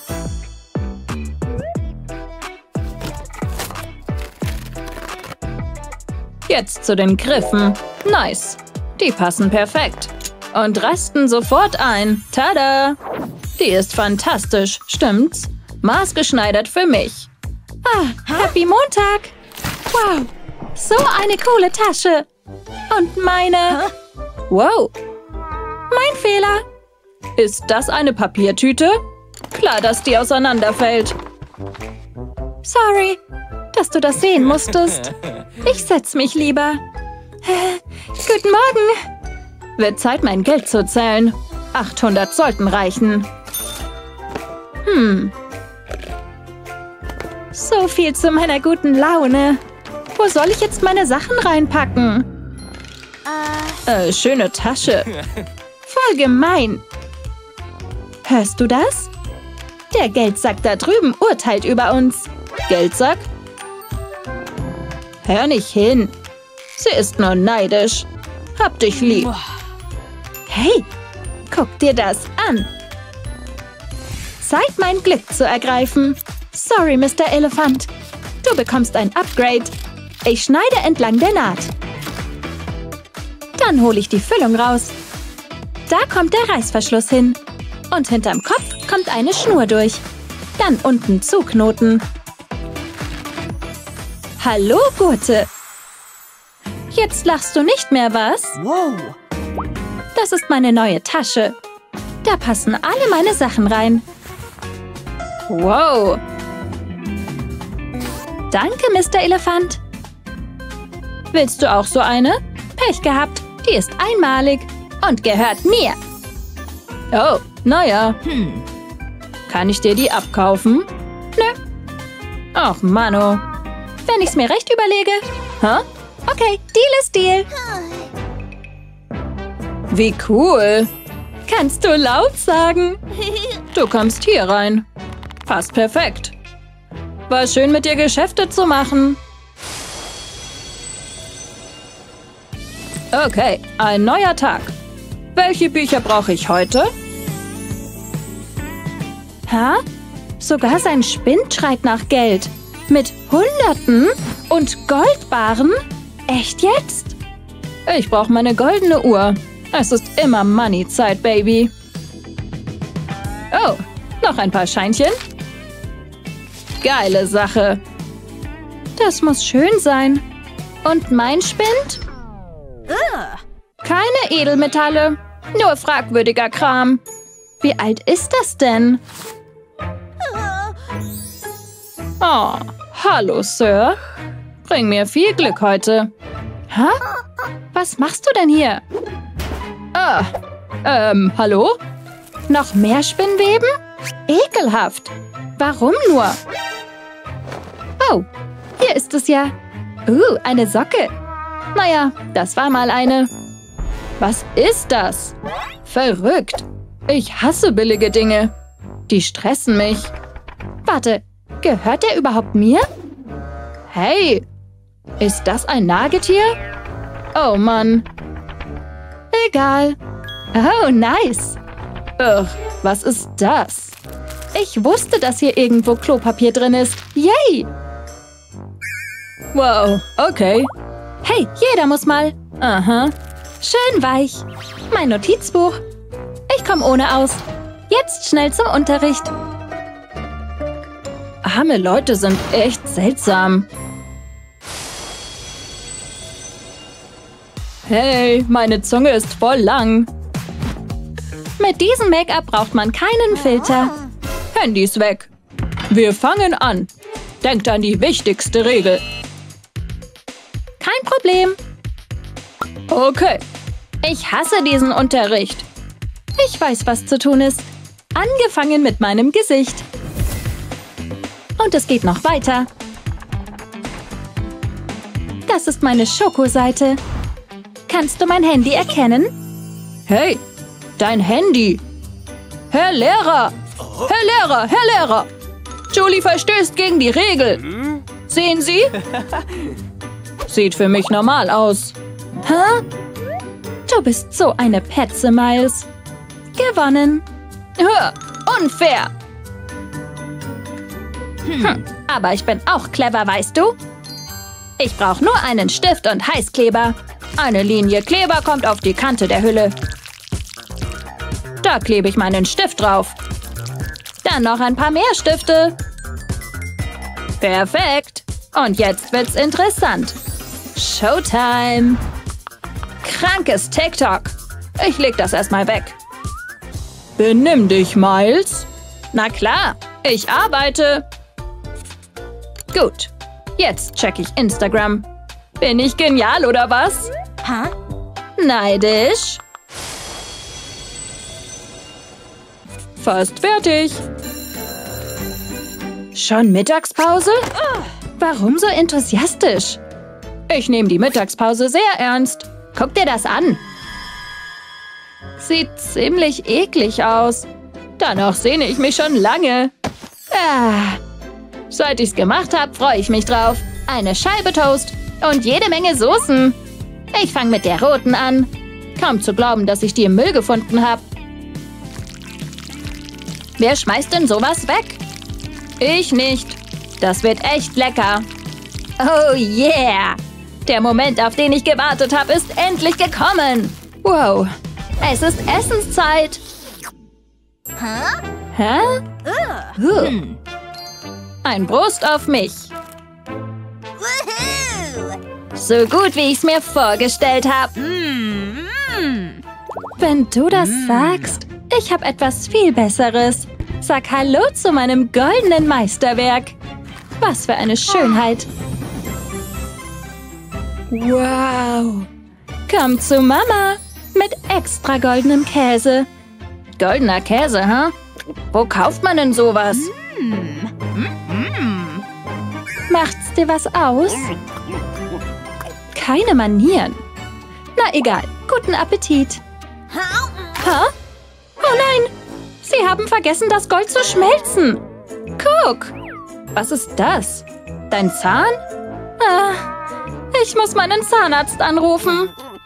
Jetzt zu den Griffen. Nice. Die passen perfekt. Und rasten sofort ein. Tada! Die ist fantastisch, stimmt's? Maßgeschneidert für mich. Ah, Happy Montag! Wow, so eine coole Tasche. Und meine... Wow, mein Fehler. Ist das eine Papiertüte? Klar, dass die auseinanderfällt. Sorry, dass du das sehen musstest. Ich setz mich lieber. Guten Morgen. Wird Zeit, mein Geld zu zählen. 800 sollten reichen. So viel zu meiner guten Laune. Wo soll ich jetzt meine Sachen reinpacken? Schöne Tasche. Voll gemein. Hörst du das? Der Geldsack da drüben urteilt über uns. Geldsack? Hör nicht hin. Sie ist nur neidisch. Hab dich lieb. Hey, guck dir das an. Zeit, mein Glück zu ergreifen. Sorry, Mr. Elefant. Du bekommst ein Upgrade. Ich schneide entlang der Naht. Dann hole ich die Füllung raus. Da kommt der Reißverschluss hin. Und hinterm Kopf kommt eine Schnur durch. Dann unten zuknoten. Hallo, Gurte. Jetzt lachst du nicht mehr, was? Wow. Das ist meine neue Tasche. Da passen alle meine Sachen rein. Wow. Danke, Mr. Elefant. Willst du auch so eine? Pech gehabt. Die ist einmalig und gehört mir. Oh, naja. Kann ich dir die abkaufen? Nö. Ach, Mano. Wenn ich's mir recht überlege. Hä? Okay, Deal ist Deal. Wie cool. Kannst du laut sagen? Du kommst hier rein. Passt perfekt. War schön, mit dir Geschäfte zu machen. Okay, ein neuer Tag. Welche Bücher brauche ich heute? Hä? Sogar sein Spind schreit nach Geld. Mit Hunderten und Goldbarren? Echt jetzt? Ich brauche meine goldene Uhr. Es ist immer Money-Zeit, Baby. Oh, noch ein paar Scheinchen? Geile Sache. Das muss schön sein. Und mein Spind? Keine Edelmetalle, nur fragwürdiger Kram. Wie alt ist das denn? Oh, hallo, Sir. Bring mir viel Glück heute. Hä? Was machst du denn hier? Hallo? Noch mehr Spinnweben? Ekelhaft. Warum nur? Oh, hier ist es ja. Eine Socke. Naja, das war mal eine. Was ist das? Verrückt. Ich hasse billige Dinge. Die stressen mich. Warte, gehört der überhaupt mir? Hey, ist das ein Nagetier? Oh Mann. Egal. Oh, nice. Ugh, was ist das? Ich wusste, dass hier irgendwo Klopapier drin ist. Yay! Wow, okay. Hey, jeder muss mal. Aha. Schön weich. Mein Notizbuch. Ich komme ohne aus. Jetzt schnell zum Unterricht. Arme Leute sind echt seltsam. Hey, meine Zunge ist voll lang. Mit diesem Make-up braucht man keinen Filter. Handys weg. Wir fangen an. Denkt an die wichtigste Regel. Kein Problem. Okay. Ich hasse diesen Unterricht. Ich weiß, was zu tun ist. Angefangen mit meinem Gesicht. Und es geht noch weiter. Das ist meine Schokoseite. Kannst du mein Handy erkennen? Hey, dein Handy. Herr Lehrer! Herr Lehrer! Herr Lehrer! Julie verstößt gegen die Regel. Sehen Sie? Sieht für mich normal aus. Hä? Du bist so eine Petze, Miles. Gewonnen. Unfair. Aber ich bin auch clever, weißt du? Ich brauche nur einen Stift und Heißkleber. Eine Linie Kleber kommt auf die Kante der Hülle. Da klebe ich meinen Stift drauf. Dann noch ein paar mehr Stifte. Perfekt. Und jetzt wird's interessant. Showtime. Krankes TikTok. Ich leg das erstmal weg. Benimm dich, Miles. Na klar, ich arbeite. Gut, jetzt check ich Instagram. Bin ich genial oder was? Neidisch? Fast fertig. Schon Mittagspause? Warum so enthusiastisch? Ich nehme die Mittagspause sehr ernst. Guck dir das an. Sieht ziemlich eklig aus. Danach sehne ich mich schon lange. Seit ich's gemacht habe, freue ich mich drauf. Eine Scheibe Toast und jede Menge Soßen. Ich fange mit der roten an. Kaum zu glauben, dass ich die im Müll gefunden habe. Wer schmeißt denn sowas weg? Ich nicht. Das wird echt lecker. Oh yeah! Der Moment, auf den ich gewartet habe, ist endlich gekommen. Wow, es ist Essenszeit. Hä? Ein Brust auf mich. So gut, wie ich es mir vorgestellt habe. Wenn du das sagst, ich habe etwas viel Besseres. Sag Hallo zu meinem goldenen Meisterwerk. Was für eine Schönheit. Wow. Komm zu Mama. Mit extra goldenem Käse. Goldener Käse, hä? Wo kauft man denn sowas? Macht's dir was aus? Keine Manieren. Na egal, guten Appetit. Hä? Oh nein! Sie haben vergessen, das Gold zu schmelzen. Guck! Was ist das? Dein Zahn? Ich muss meinen Zahnarzt anrufen.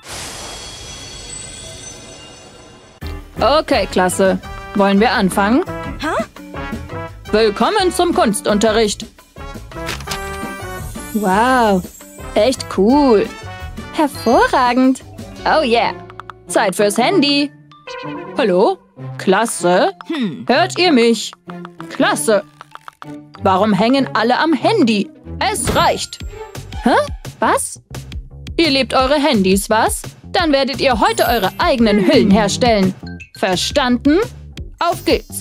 Okay, Klasse. Wollen wir anfangen? Willkommen zum Kunstunterricht. Wow, echt cool. Hervorragend. Oh yeah. Zeit fürs Handy. Hallo? Klasse? Hört ihr mich? Klasse. Warum hängen alle am Handy? Es reicht. Hä? Was? Ihr liebt eure Handys, was? Dann werdet ihr heute eure eigenen Hüllen herstellen. Verstanden? Auf geht's.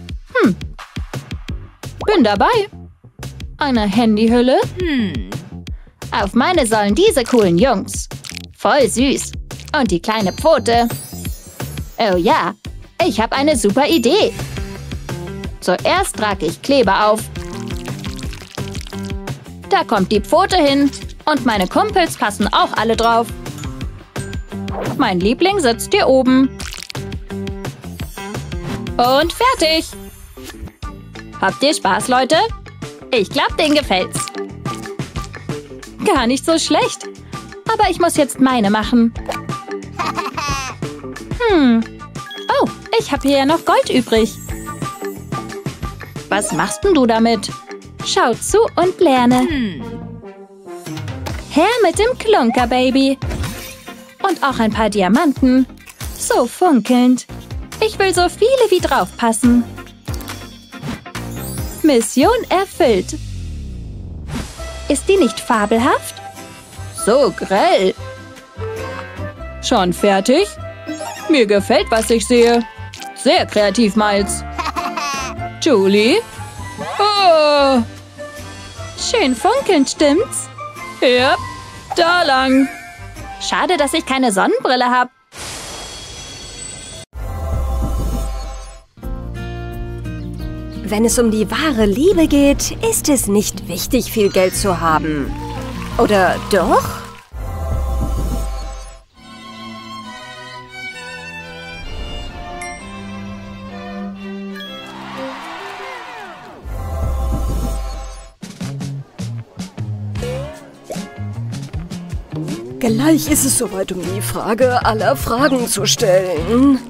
Bin dabei. Eine Handyhülle? Auf meine sollen diese coolen Jungs. Voll süß. Und die kleine Pfote. Oh ja, ich habe eine super Idee. Zuerst trage ich Kleber auf. Da kommt die Pfote hin. Und meine Kumpels passen auch alle drauf. Mein Liebling sitzt hier oben. Und fertig. Habt ihr Spaß, Leute? Ich glaube, denen gefällt's. Gar nicht so schlecht. Aber ich muss jetzt meine machen. Oh, ich habe hier ja noch Gold übrig. Was machst denn du damit? Schau zu und lerne. Her mit dem Klunker, Baby. Und auch ein paar Diamanten. So funkelnd. Ich will so viele wie drauf passen. Mission erfüllt. Ist die nicht fabelhaft? So grell. Schon fertig? Mir gefällt, was ich sehe. Sehr kreativ, Miles. Julie? Oh. Schön funkelnd, stimmt's? Ja, da lang. Schade, dass ich keine Sonnenbrille habe. Wenn es um die wahre Liebe geht, ist es nicht wichtig, viel Geld zu haben. Oder doch? Gleich ist es soweit, um die Frage aller Fragen zu stellen.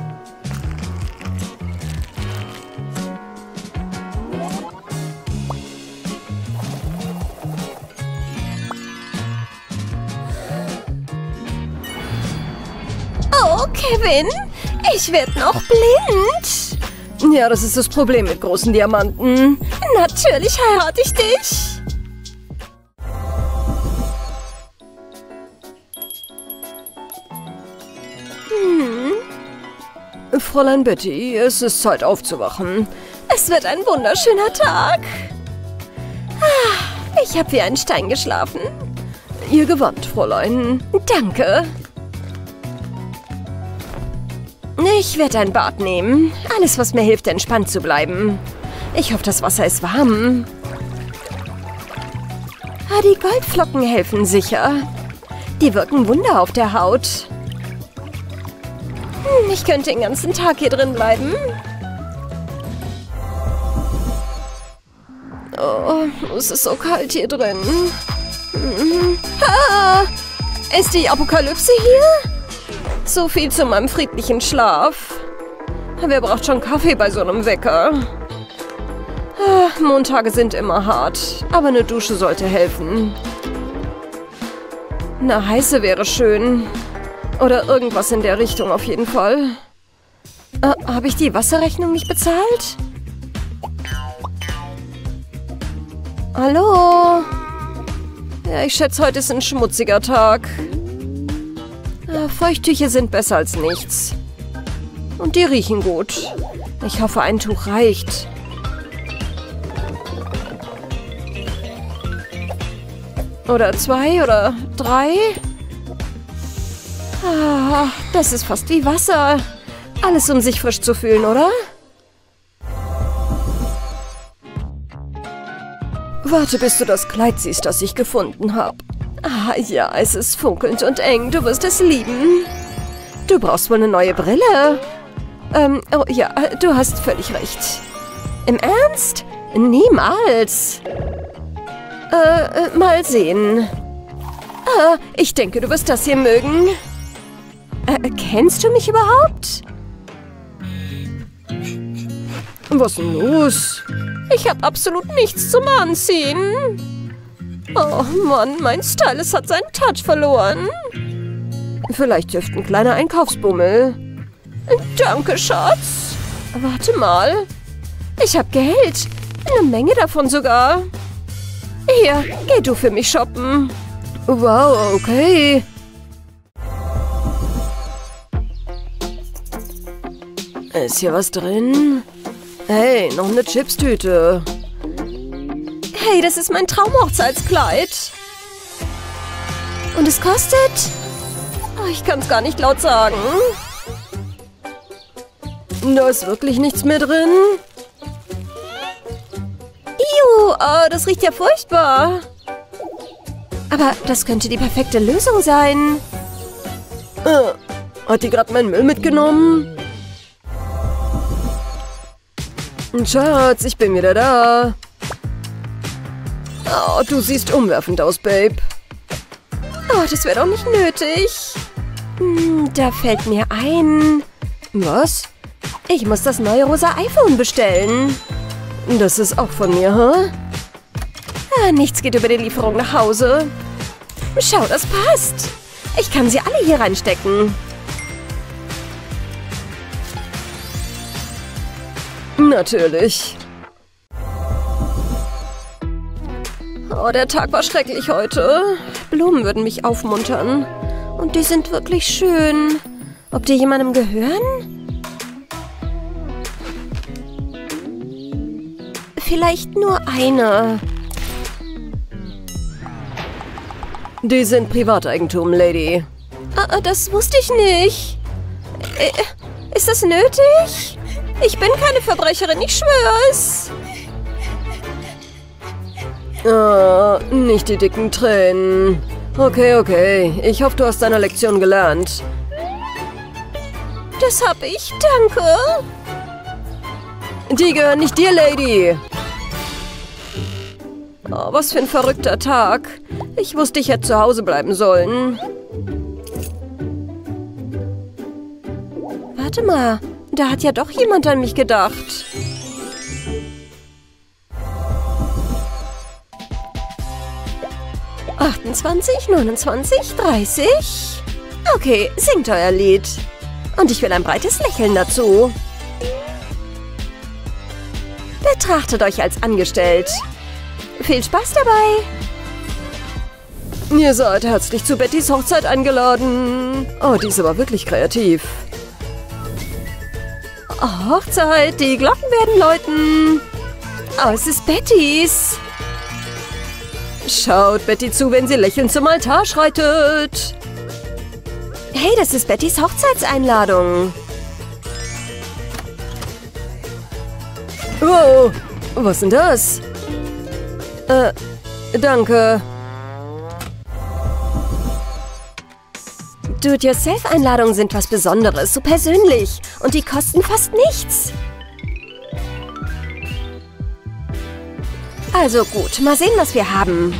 Oh, Kevin, ich werde noch blind. Ja, das ist das Problem mit großen Diamanten. Natürlich heirate ich dich. Fräulein Betty, es ist Zeit aufzuwachen. Es wird ein wunderschöner Tag. Ich habe wie ein Stein geschlafen. Ihr Gewand, Fräulein. Danke. Ich werde ein Bad nehmen. Alles, was mir hilft, entspannt zu bleiben. Ich hoffe, das Wasser ist warm. Die Goldflocken helfen sicher. Die wirken Wunder auf der Haut. Ich könnte den ganzen Tag hier drin bleiben. Oh, es ist so kalt hier drin. Ist die Apokalypse hier? So viel zu meinem friedlichen Schlaf. Wer braucht schon Kaffee bei so einem Wecker? Montage sind immer hart, aber eine Dusche sollte helfen. Eine heiße wäre schön. Oder irgendwas in der Richtung auf jeden Fall. Habe ich die Wasserrechnung nicht bezahlt? Hallo? Ja, ich schätze, heute ist ein schmutziger Tag. Feuchttücher sind besser als nichts. Und die riechen gut. Ich hoffe, ein Tuch reicht. Oder 2 oder 3? Das ist fast wie Wasser. Alles, um sich frisch zu fühlen, oder? Warte, bis du das Kleid siehst, das ich gefunden habe. Ja, es ist funkelnd und eng. Du wirst es lieben. Du brauchst wohl eine neue Brille. Oh ja, du hast völlig recht. Im Ernst? Niemals. Mal sehen. Ich denke, du wirst das hier mögen. Kennst du mich überhaupt? Was ist denn los? Ich habe absolut nichts zum Anziehen. Oh Mann, mein Stylist hat seinen Touch verloren. Vielleicht hilft ein kleiner Einkaufsbummel. Danke, Schatz. Warte mal. Ich habe Geld. Eine Menge davon sogar. Hier, geh du für mich shoppen. Wow, okay. Ist hier was drin? Hey, noch eine Chipstüte. Hey, das ist mein Traumhochzeitskleid. Und es kostet? Oh, ich kann es gar nicht laut sagen. Da ist wirklich nichts mehr drin. Iu, oh, das riecht ja furchtbar. Aber das könnte die perfekte Lösung sein. Hat die gerade meinen Müll mitgenommen? Schatz, ich bin wieder da. Oh, du siehst umwerfend aus, Babe. Oh, das wäre doch nicht nötig. Da fällt mir ein. Was? Ich muss das neue rosa iPhone bestellen. Das ist auch von mir, hä? Nichts geht über die Lieferung nach Hause. Schau, das passt. Ich kann sie alle hier reinstecken. Natürlich. Oh, der Tag war schrecklich heute. Blumen würden mich aufmuntern. Und die sind wirklich schön. Ob die jemandem gehören? Vielleicht nur eine. Die sind Privateigentum, Lady. Das wusste ich nicht. Ist das nötig? Ich bin keine Verbrecherin, ich schwör's. Oh, nicht die dicken Tränen. Okay. Ich hoffe, du hast deine Lektion gelernt. Das hab ich, danke. Die gehören nicht dir, Lady. Oh, was für ein verrückter Tag. Ich wusste, ich hätte zu Hause bleiben sollen. Warte mal, da hat ja doch jemand an mich gedacht. »28, 29, 30? Okay, singt euer Lied. Und ich will ein breites Lächeln dazu. Betrachtet euch als angestellt. Viel Spaß dabei. Ihr seid herzlich zu Bettys Hochzeit eingeladen. Oh, die ist aber wirklich kreativ. Oh, Hochzeit, die Glocken werden läuten. Oh, es ist Bettys. Schaut Betty zu, wenn sie lächelnd zum Altar schreitet. Hey, das ist Bettys Hochzeitseinladung. Wow, was ist denn das? Danke. Do-it-yourself-Einladungen sind was Besonderes, so persönlich. Und die kosten fast nichts. Also gut, mal sehen, was wir haben.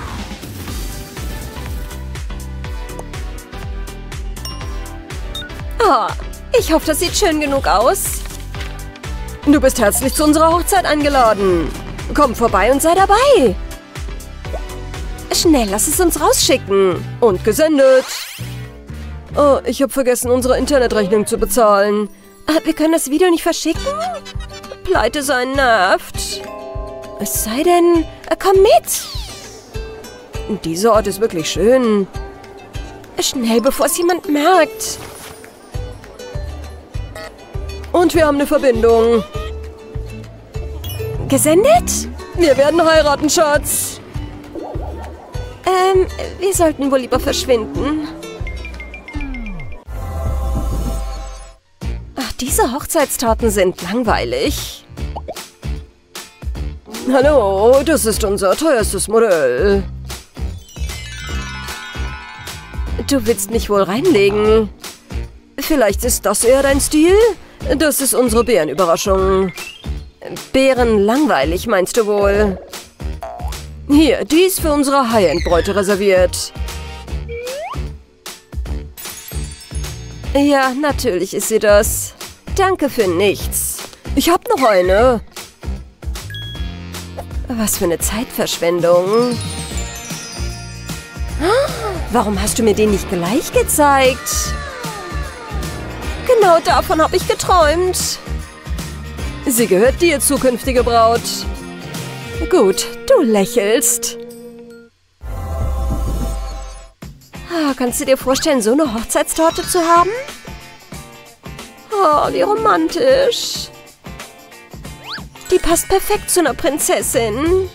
Oh, ich hoffe, das sieht schön genug aus. Du bist herzlich zu unserer Hochzeit eingeladen. Komm vorbei und sei dabei. Schnell, lass es uns rausschicken. Und gesendet. Oh, ich habe vergessen, unsere Internetrechnung zu bezahlen. Wir können das Video nicht verschicken? Pleite sein nervt. Es sei denn, komm mit. Dieser Ort ist wirklich schön. Schnell, bevor es jemand merkt. Und wir haben eine Verbindung. Gesendet? Wir werden heiraten, Schatz. Wir sollten wohl lieber verschwinden. Ach, diese Hochzeitstorten sind langweilig. Hallo, das ist unser teuerstes Modell. Du willst mich wohl reinlegen. Vielleicht ist das eher dein Stil? Das ist unsere Bärenüberraschung. Bären langweilig, meinst du wohl? Hier, die ist für unsere High-End-Bräute reserviert. Ja, natürlich ist sie das. Danke für nichts. Ich hab noch eine. Was für eine Zeitverschwendung. Warum hast du mir den nicht gleich gezeigt? Genau davon habe ich geträumt. Sie gehört dir, zukünftige Braut. Gut, du lächelst. Kannst du dir vorstellen, so eine Hochzeitstorte zu haben? Oh, wie romantisch. Die passt perfekt zu einer Prinzessin.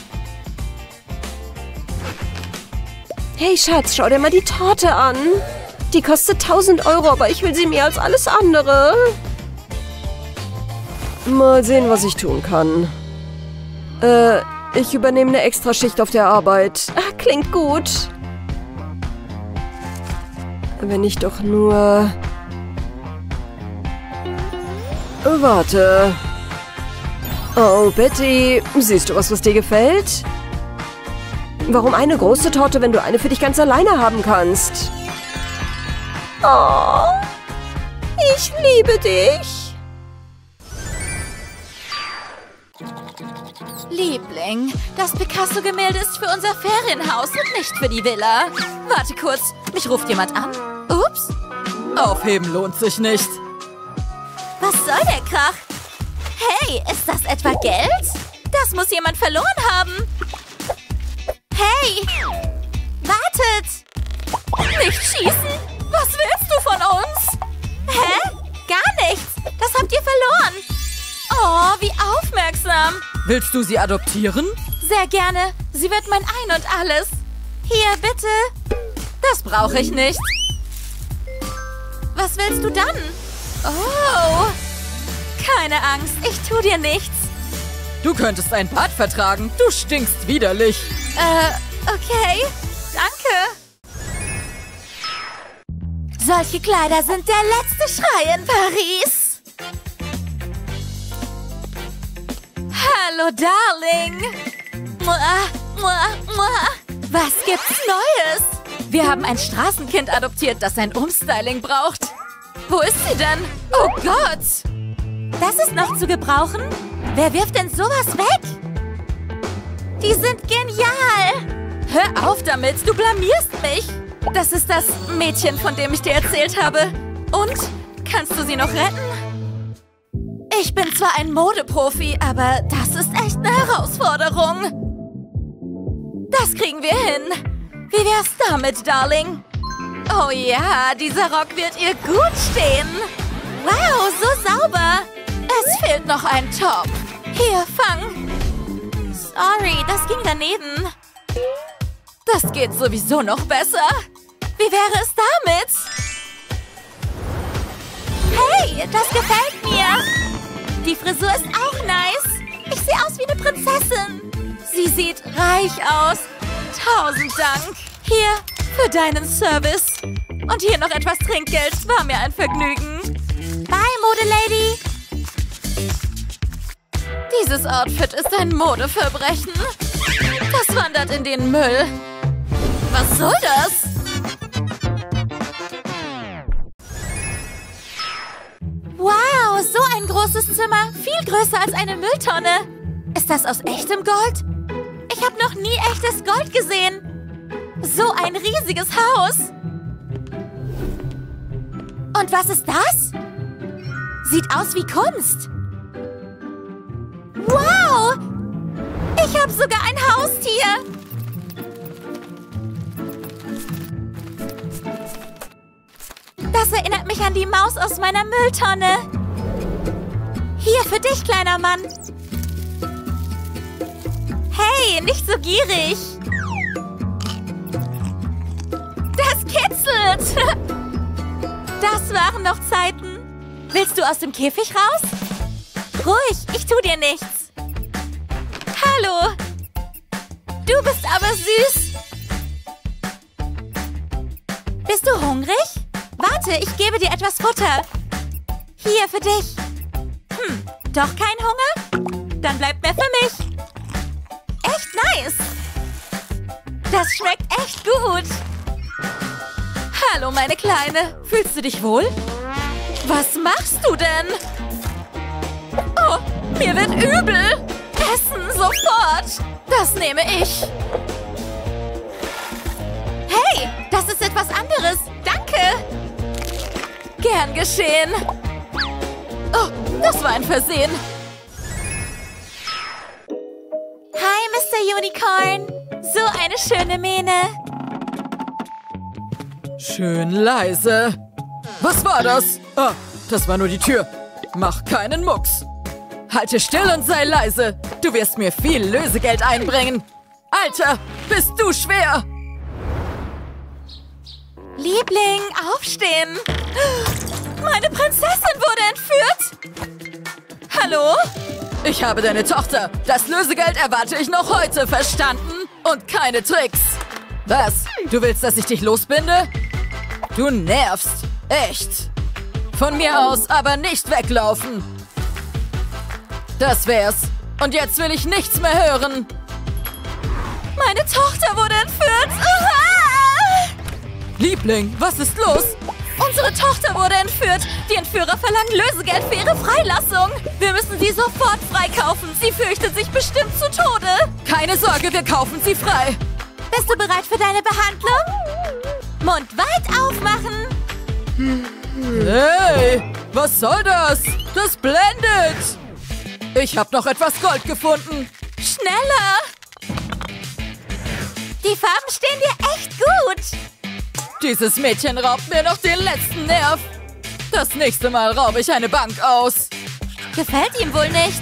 Hey Schatz, schau dir mal die Torte an. Die kostet 1000 €, aber ich will sie mehr als alles andere. Mal sehen, was ich tun kann. Ich übernehme eine Extraschicht auf der Arbeit. Klingt gut. Wenn ich doch nur... Warte. Oh, Betty, siehst du was dir gefällt? Warum eine große Torte, wenn du eine für dich ganz alleine haben kannst? Oh, ich liebe dich. Liebling, das Picasso-Gemälde ist für unser Ferienhaus und nicht für die Villa. Warte kurz, mich ruft jemand an. Ups. Aufheben lohnt sich nicht. Was soll der Krach? Hey, ist das etwa Geld? Das muss jemand verloren haben. Hey! Wartet! Nicht schießen! Was willst du von uns? Hä? Gar nichts! Das habt ihr verloren! Oh, wie aufmerksam! Willst du sie adoptieren? Sehr gerne. Sie wird mein Ein und Alles. Hier, bitte. Das brauche ich nicht. Was willst du dann? Oh! Keine Angst, ich tu dir nichts. Du könntest ein Bad vertragen. Du stinkst widerlich. Okay. Danke. Solche Kleider sind der letzte Schrei in Paris. Hallo, Darling. Was gibt's Neues? Wir haben ein Straßenkind adoptiert, das ein Umstyling braucht. Wo ist sie denn? Oh Gott! Das ist noch zu gebrauchen? Wer wirft denn sowas weg? Die sind genial! Hör auf damit, du blamierst mich! Das ist das Mädchen, von dem ich dir erzählt habe. Und? Kannst du sie noch retten? Ich bin zwar ein Modeprofi, aber das ist echt eine Herausforderung. Das kriegen wir hin. Wie wär's damit, Darling? Oh ja, dieser Rock wird ihr gut stehen. Wow, so sauber. Es fehlt noch ein Top. Hier, fang. Sorry, das ging daneben. Das geht sowieso noch besser. Wie wäre es damit? Hey, das gefällt mir. Die Frisur ist auch nice. Ich sehe aus wie eine Prinzessin. Sie sieht reich aus. 1000 Dank. Hier, für deinen Service. Und hier noch etwas Trinkgeld. War mir ein Vergnügen. Bye, Modelady. Dieses Outfit ist ein Modeverbrechen. Das wandert in den Müll. Was soll das? Wow, so ein großes Zimmer. Viel größer als eine Mülltonne. Ist das aus echtem Gold? Ich habe noch nie echtes Gold gesehen. So ein riesiges Haus. Und was ist das? Sieht aus wie Kunst. Wow! Ich habe sogar ein Haustier. Das erinnert mich an die Maus aus meiner Mülltonne. Hier für dich, kleiner Mann. Hey, nicht so gierig. Das kitzelt. Das waren noch Zeiten. Willst du aus dem Käfig raus? Ruhig, ich tu dir nichts. Hallo. Du bist aber süß. Bist du hungrig? Warte, ich gebe dir etwas Futter. Hier für dich. Doch kein Hunger? Dann bleibt mehr für mich. Echt nice. Das schmeckt echt gut. Hallo, meine Kleine. Fühlst du dich wohl? Was machst du denn? Oh, mir wird übel. Essen sofort. Das nehme ich. Hey, das ist etwas anderes. Danke. Gern geschehen. Oh, das war ein Versehen. Hi, Mr. Unicorn. So eine schöne Mähne. Schön leise. Was war das? Ah, das war nur die Tür. Mach keinen Mucks. Halte still und sei leise. Du wirst mir viel Lösegeld einbringen. Alter, bist du schwer. Liebling, aufstehen. Meine Prinzessin wurde entführt. Hallo? Ich habe deine Tochter. Das Lösegeld erwarte ich noch heute, verstanden? Und keine Tricks. Was? Du willst, dass ich dich losbinde? Du nervst. Echt. Von mir aus aber nicht weglaufen. Das wär's. Und jetzt will ich nichts mehr hören. Meine Tochter wurde entführt. Liebling, was ist los? Unsere Tochter wurde entführt. Die Entführer verlangen Lösegeld für ihre Freilassung. Wir müssen sie sofort freikaufen. Sie fürchtet sich bestimmt zu Tode. Keine Sorge, wir kaufen sie frei. Bist du bereit für deine Behandlung? Mund weit aufmachen. Hey, was soll das? Das blendet. Ich habe noch etwas Gold gefunden. Schneller. Die Farben stehen dir echt gut. Dieses Mädchen raubt mir noch den letzten Nerv. Das nächste Mal raube ich eine Bank aus. Gefällt ihm wohl nicht.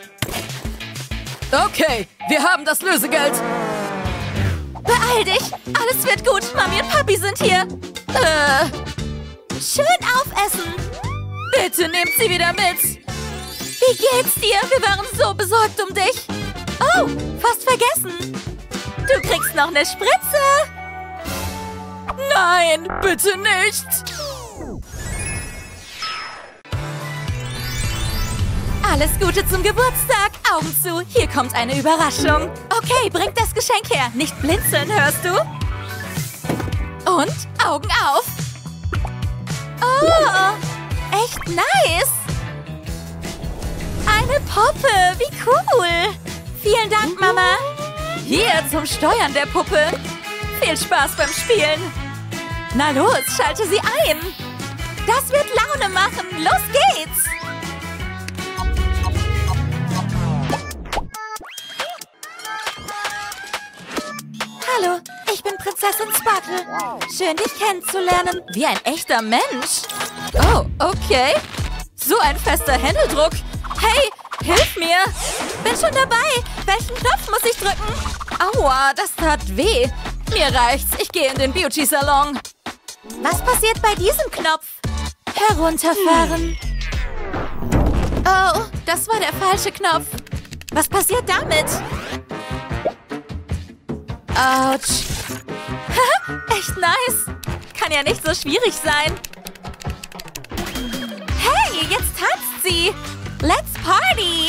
Okay, wir haben das Lösegeld. Beeil dich. Alles wird gut. Mami und Papi sind hier. Schön aufessen. Bitte nehmt sie wieder mit. Wie geht's dir? Wir waren so besorgt um dich. Oh, fast vergessen. Du kriegst noch eine Spritze. Nein, bitte nicht. Alles Gute zum Geburtstag. Augen zu, hier kommt eine Überraschung. Okay, bring das Geschenk her. Nicht blinzeln, hörst du? Und Augen auf. Oh, echt nice. Eine Puppe, wie cool. Vielen Dank, Mama. Hier zum Steuern der Puppe. Viel Spaß beim Spielen. Na los, schalte sie ein. Das wird Laune machen. Los geht's. Hallo, ich bin Prinzessin Sparkle. Schön, dich kennenzulernen. Wie ein echter Mensch. Oh, okay. So ein fester Händeldruck. Hey, hilf mir. Bin schon dabei. Welchen Knopf muss ich drücken? Aua, das tat weh. Mir reicht's. Ich gehe in den Beauty-Salon. Was passiert bei diesem Knopf? Herunterfahren. Oh, das war der falsche Knopf. Was passiert damit? Autsch. Echt nice. Kann ja nicht so schwierig sein. Hey, jetzt tanzt sie. Let's party.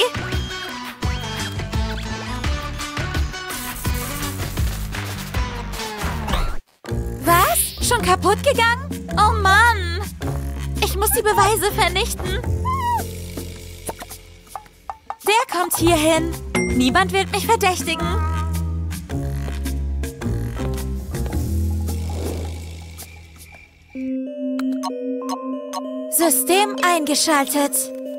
Was? Schon kaputt gegangen? Oh Mann. Ich muss die Beweise vernichten. Der kommt hier hin. Niemand wird mich verdächtigen. System eingeschaltet.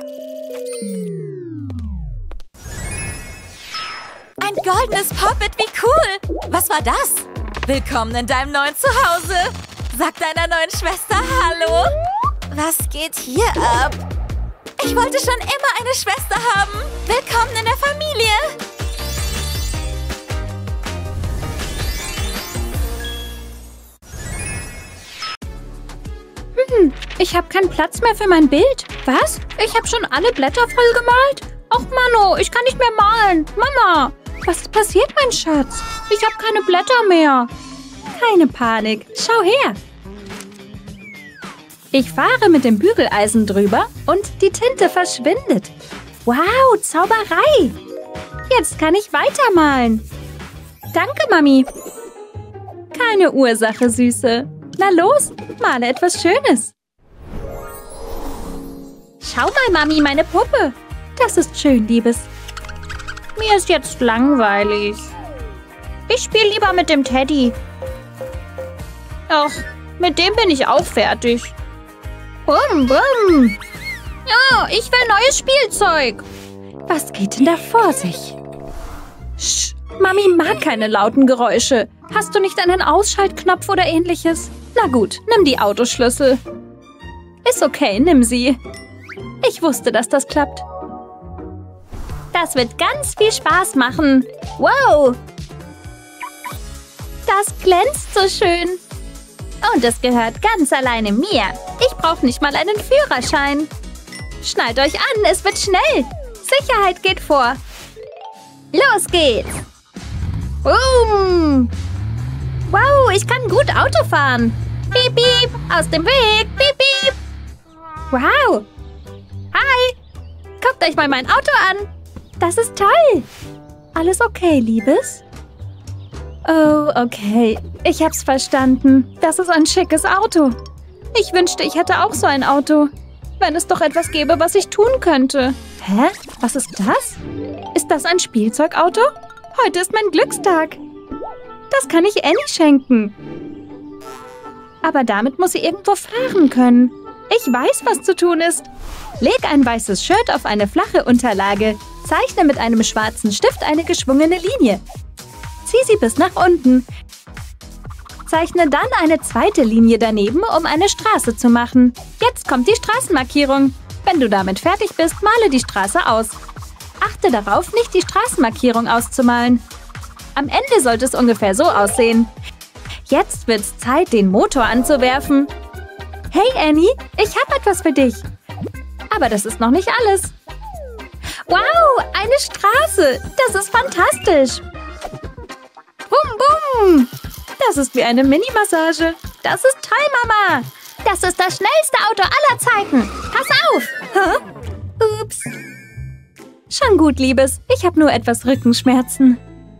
Ein goldenes Pop-It, wie cool. Was war das? Willkommen in deinem neuen Zuhause. Sag deiner neuen Schwester Hallo. Was geht hier ab? Ich wollte schon immer eine Schwester haben. Willkommen in der Familie. Ich habe keinen Platz mehr für mein Bild. Was? Ich habe schon alle Blätter voll gemalt? Ach, Mano, ich kann nicht mehr malen. Mama, was ist passiert, mein Schatz? Ich habe keine Blätter mehr. Keine Panik. Schau her. Ich fahre mit dem Bügeleisen drüber und die Tinte verschwindet. Wow, Zauberei. Jetzt kann ich weitermalen. Danke, Mami. Keine Ursache, Süße. Na los, male etwas Schönes. Schau mal, Mami, meine Puppe. Das ist schön, Liebes. Mir ist jetzt langweilig. Ich spiele lieber mit dem Teddy. Ach, mit dem bin ich auch fertig. Bum, bum. Ja, ich will neues Spielzeug. Was geht denn da vor sich? Sch, Mami mag keine lauten Geräusche. Hast du nicht einen Ausschaltknopf oder ähnliches? Na gut, nimm die Autoschlüssel. Ist okay, nimm sie. Ich wusste, dass das klappt. Das wird ganz viel Spaß machen. Wow! Das glänzt so schön. Und es gehört ganz alleine mir. Ich brauche nicht mal einen Führerschein. Schnallt euch an, es wird schnell. Sicherheit geht vor. Los geht's. Boom! Wow, ich kann gut Auto fahren. Piep, piep, aus dem Weg. Piep, piep. Wow. Hi. Guckt euch mal mein Auto an. Das ist toll. Alles okay, Liebes? Oh, okay. Ich hab's verstanden. Das ist ein schickes Auto. Ich wünschte, ich hätte auch so ein Auto. Wenn es doch etwas gäbe, was ich tun könnte. Hä? Was ist das? Ist das ein Spielzeugauto? Heute ist mein Glückstag. Das kann ich Annie schenken. Aber damit muss sie irgendwo fahren können. Ich weiß, was zu tun ist. Leg ein weißes Shirt auf eine flache Unterlage. Zeichne mit einem schwarzen Stift eine geschwungene Linie. Zieh sie bis nach unten. Zeichne dann eine zweite Linie daneben, um eine Straße zu machen. Jetzt kommt die Straßenmarkierung. Wenn du damit fertig bist, male die Straße aus. Achte darauf, nicht die Straßenmarkierung auszumalen. Am Ende sollte es ungefähr so aussehen. Jetzt wird's Zeit, den Motor anzuwerfen. Hey Annie, ich habe etwas für dich. Aber das ist noch nicht alles. Wow, eine Straße. Das ist fantastisch. Bum, bum. Das ist wie eine Mini-Massage. Das ist toll, Mama. Das ist das schnellste Auto aller Zeiten. Pass auf. Hä? Ups. Schon gut, Liebes. Ich habe nur etwas Rückenschmerzen.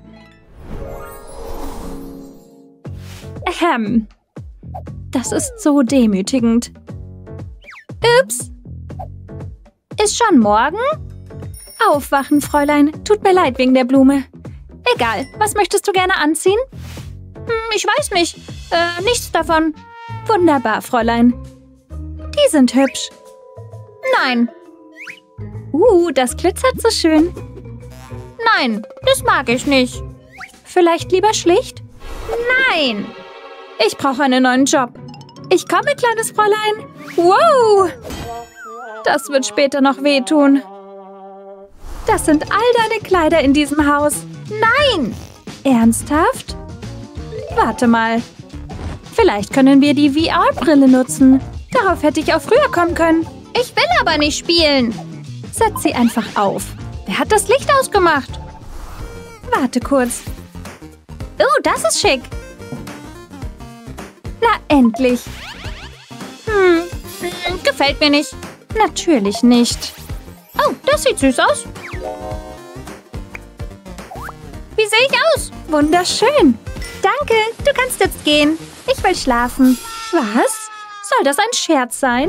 Das ist so demütigend. Ups. Ist schon morgen? Aufwachen, Fräulein. Tut mir leid wegen der Blume. Egal, was möchtest du gerne anziehen? Ich weiß nicht. Nichts davon. Wunderbar, Fräulein. Die sind hübsch. Nein. Das glitzert so schön. Nein, das mag ich nicht. Vielleicht lieber schlicht? Nein. Ich brauche einen neuen Job. Ich komme, kleines Fräulein. Wow. Das wird später noch wehtun. Das sind all deine Kleider in diesem Haus. Nein. Ernsthaft? Warte mal. Vielleicht können wir die VR-Brille nutzen. Darauf hätte ich auch früher kommen können. Ich will aber nicht spielen. Setz sie einfach auf. Wer hat das Licht ausgemacht? Warte kurz. Oh, das ist schick. Na, endlich. Gefällt mir nicht. Natürlich nicht. Oh, das sieht süß aus. Wie sehe ich aus? Wunderschön. Danke, du kannst jetzt gehen. Ich will schlafen. Was? Soll das ein Scherz sein?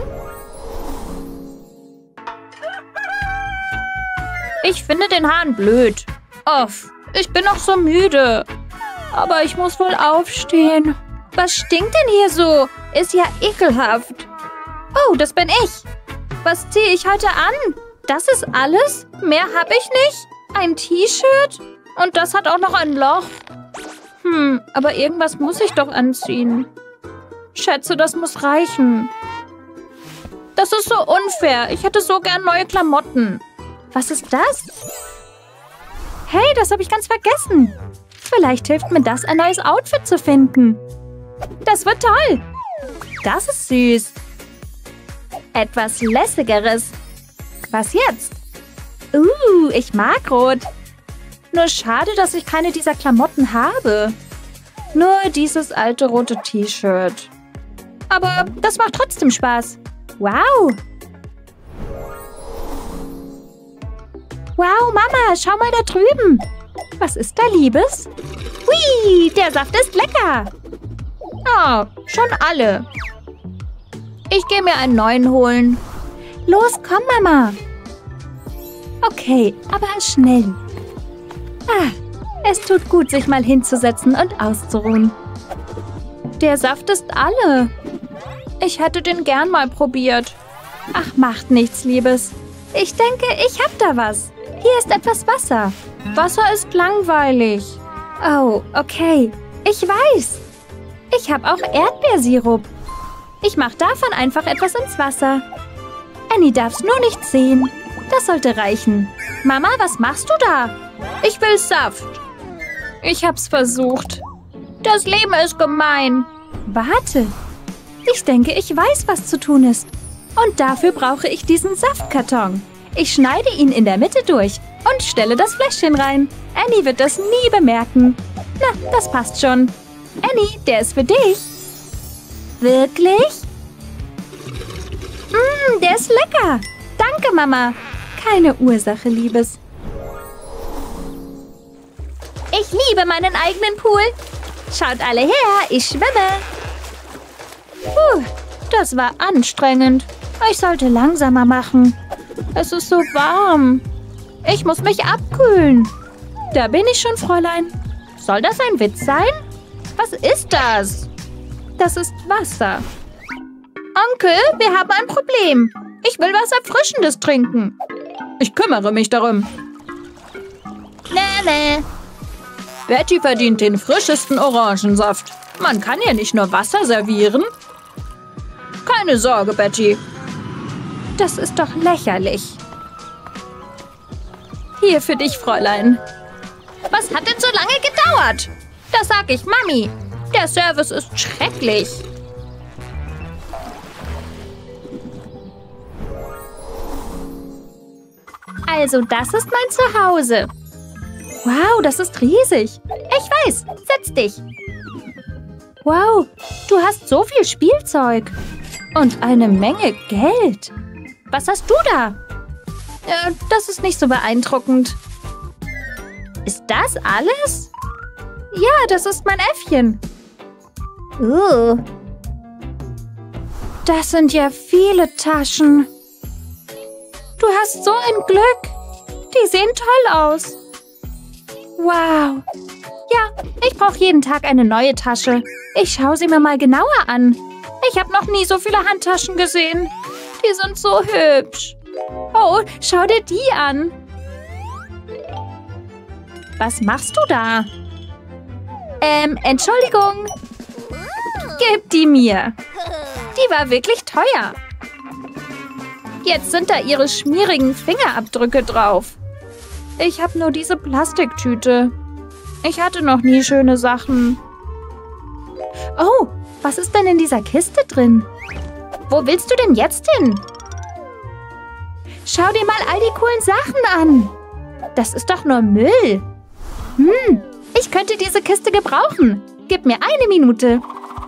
Ich finde den Hahn blöd. Ich bin noch so müde. Aber ich muss wohl aufstehen. Was stinkt denn hier so? Ist ja ekelhaft. Oh, das bin ich. Was ziehe ich heute an? Das ist alles? Mehr habe ich nicht? Ein T-Shirt? Und das hat auch noch ein Loch. Aber irgendwas muss ich doch anziehen. Schätze, das muss reichen. Das ist so unfair. Ich hätte so gern neue Klamotten. Was ist das? Hey, das habe ich ganz vergessen. Vielleicht hilft mir das, ein neues Outfit zu finden. Das wird toll. Das ist süß. Etwas Lässigeres. Was jetzt? Ich mag Rot. Nur schade, dass ich keine dieser Klamotten habe. Nur dieses alte rote T-Shirt. Aber das macht trotzdem Spaß. Wow. Wow, Mama, schau mal da drüben. Was ist da, Liebes? Hui, der Saft ist lecker. Oh, schon alle. Ich gehe mir einen neuen holen. Los, komm, Mama. Okay, aber schnell. Es tut gut, sich mal hinzusetzen und auszuruhen. Der Saft ist alle. Ich hätte den gern mal probiert. Ach, macht nichts, Liebes. Ich denke, ich hab da was. Hier ist etwas Wasser. Wasser ist langweilig. Oh, okay. Ich weiß. Ich habe auch Erdbeersirup. Ich mache davon einfach etwas ins Wasser. Annie darf's nur nicht sehen. Das sollte reichen. Mama, was machst du da? Ich will Saft. Ich hab's versucht. Das Leben ist gemein. Warte. Ich denke, ich weiß, was zu tun ist. Und dafür brauche ich diesen Saftkarton. Ich schneide ihn in der Mitte durch und stelle das Fläschchen rein. Annie wird das nie bemerken. Na, das passt schon. Annie, der ist für dich. Wirklich? Der ist lecker. Danke, Mama. Keine Ursache, Liebes. Ich liebe meinen eigenen Pool. Schaut alle her, ich schwimme. Das war anstrengend. Ich sollte langsamer machen. Es ist so warm. Ich muss mich abkühlen. Da bin ich schon, Fräulein. Soll das ein Witz sein? Was ist das? Das ist Wasser. Onkel, wir haben ein Problem. Ich will was Erfrischendes trinken. Ich kümmere mich darum. Nee. Betty verdient den frischesten Orangensaft. Man kann ja nicht nur Wasser servieren. Keine Sorge, Betty. Das ist doch lächerlich. Hier für dich, Fräulein. Was hat denn so lange gedauert? Das sag ich Mami. Der Service ist schrecklich. Also, das ist mein Zuhause. Wow, das ist riesig. Ich weiß, setz dich. Wow, du hast so viel Spielzeug. Und eine Menge Geld. Was hast du da? Das ist nicht so beeindruckend. Ist das alles? Ja, das ist mein Äffchen. Das sind ja viele Taschen. Du hast so ein Glück. Die sehen toll aus. Wow. Ja, ich brauche jeden Tag eine neue Tasche. Ich schaue sie mir mal genauer an. Ich habe noch nie so viele Handtaschen gesehen. Die sind so hübsch. Oh, schau dir die an. Was machst du da? Entschuldigung. Gib die mir. Die war wirklich teuer. Jetzt sind da ihre schmierigen Fingerabdrücke drauf. Ich habe nur diese Plastiktüte. Ich hatte noch nie schöne Sachen. Oh, was ist denn in dieser Kiste drin? Wo willst du denn jetzt hin? Schau dir mal all die coolen Sachen an. Das ist doch nur Müll. Ich könnte diese Kiste gebrauchen. Gib mir 1 Minute.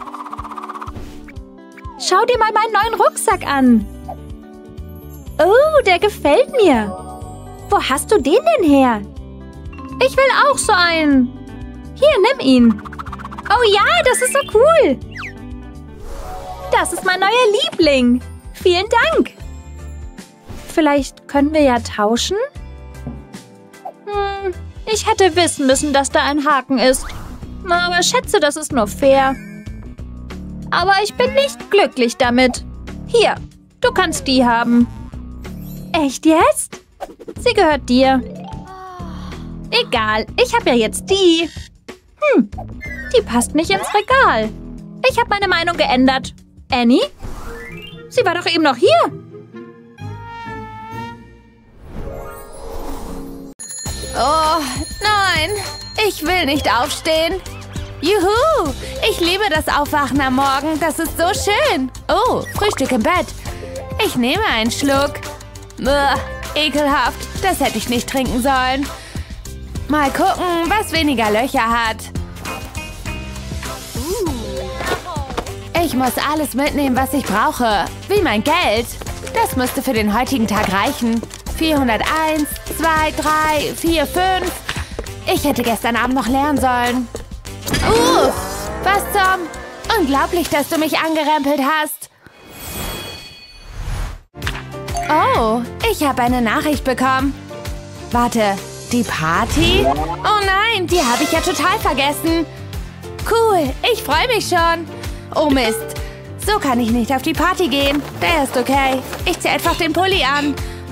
Schau dir mal meinen neuen Rucksack an. Oh, der gefällt mir. Wo hast du den denn her? Ich will auch so einen. Hier, nimm ihn. Oh ja, das ist so cool. Das ist mein neuer Liebling. Vielen Dank. Vielleicht können wir ja tauschen? Ich hätte wissen müssen, dass da ein Haken ist. Aber schätze, das ist nur fair. Aber ich bin nicht glücklich damit. Hier, du kannst die haben. Echt jetzt? Sie gehört dir. Egal, ich habe ja jetzt die. Die passt nicht ins Regal. Ich habe meine Meinung geändert. Annie? Sie war doch eben noch hier. Oh, nein. Ich will nicht aufstehen. Juhu! Ich liebe das Aufwachen am Morgen. Das ist so schön. Oh, Frühstück im Bett. Ich nehme einen Schluck. Ekelhaft. Das hätte ich nicht trinken sollen. Mal gucken, was weniger Löcher hat. Ich muss alles mitnehmen, was ich brauche. Wie mein Geld. Das müsste für den heutigen Tag reichen. 401, 2, 3, 4, 5. Ich hätte gestern Abend noch lernen sollen. Was zum... Unglaublich, dass du mich angerempelt hast. Oh, ich habe eine Nachricht bekommen. Warte, die Party? Oh nein, die habe ich ja total vergessen. Cool, ich freue mich schon. Oh Mist, so kann ich nicht auf die Party gehen. Der ist okay. Ich ziehe einfach den Pulli an.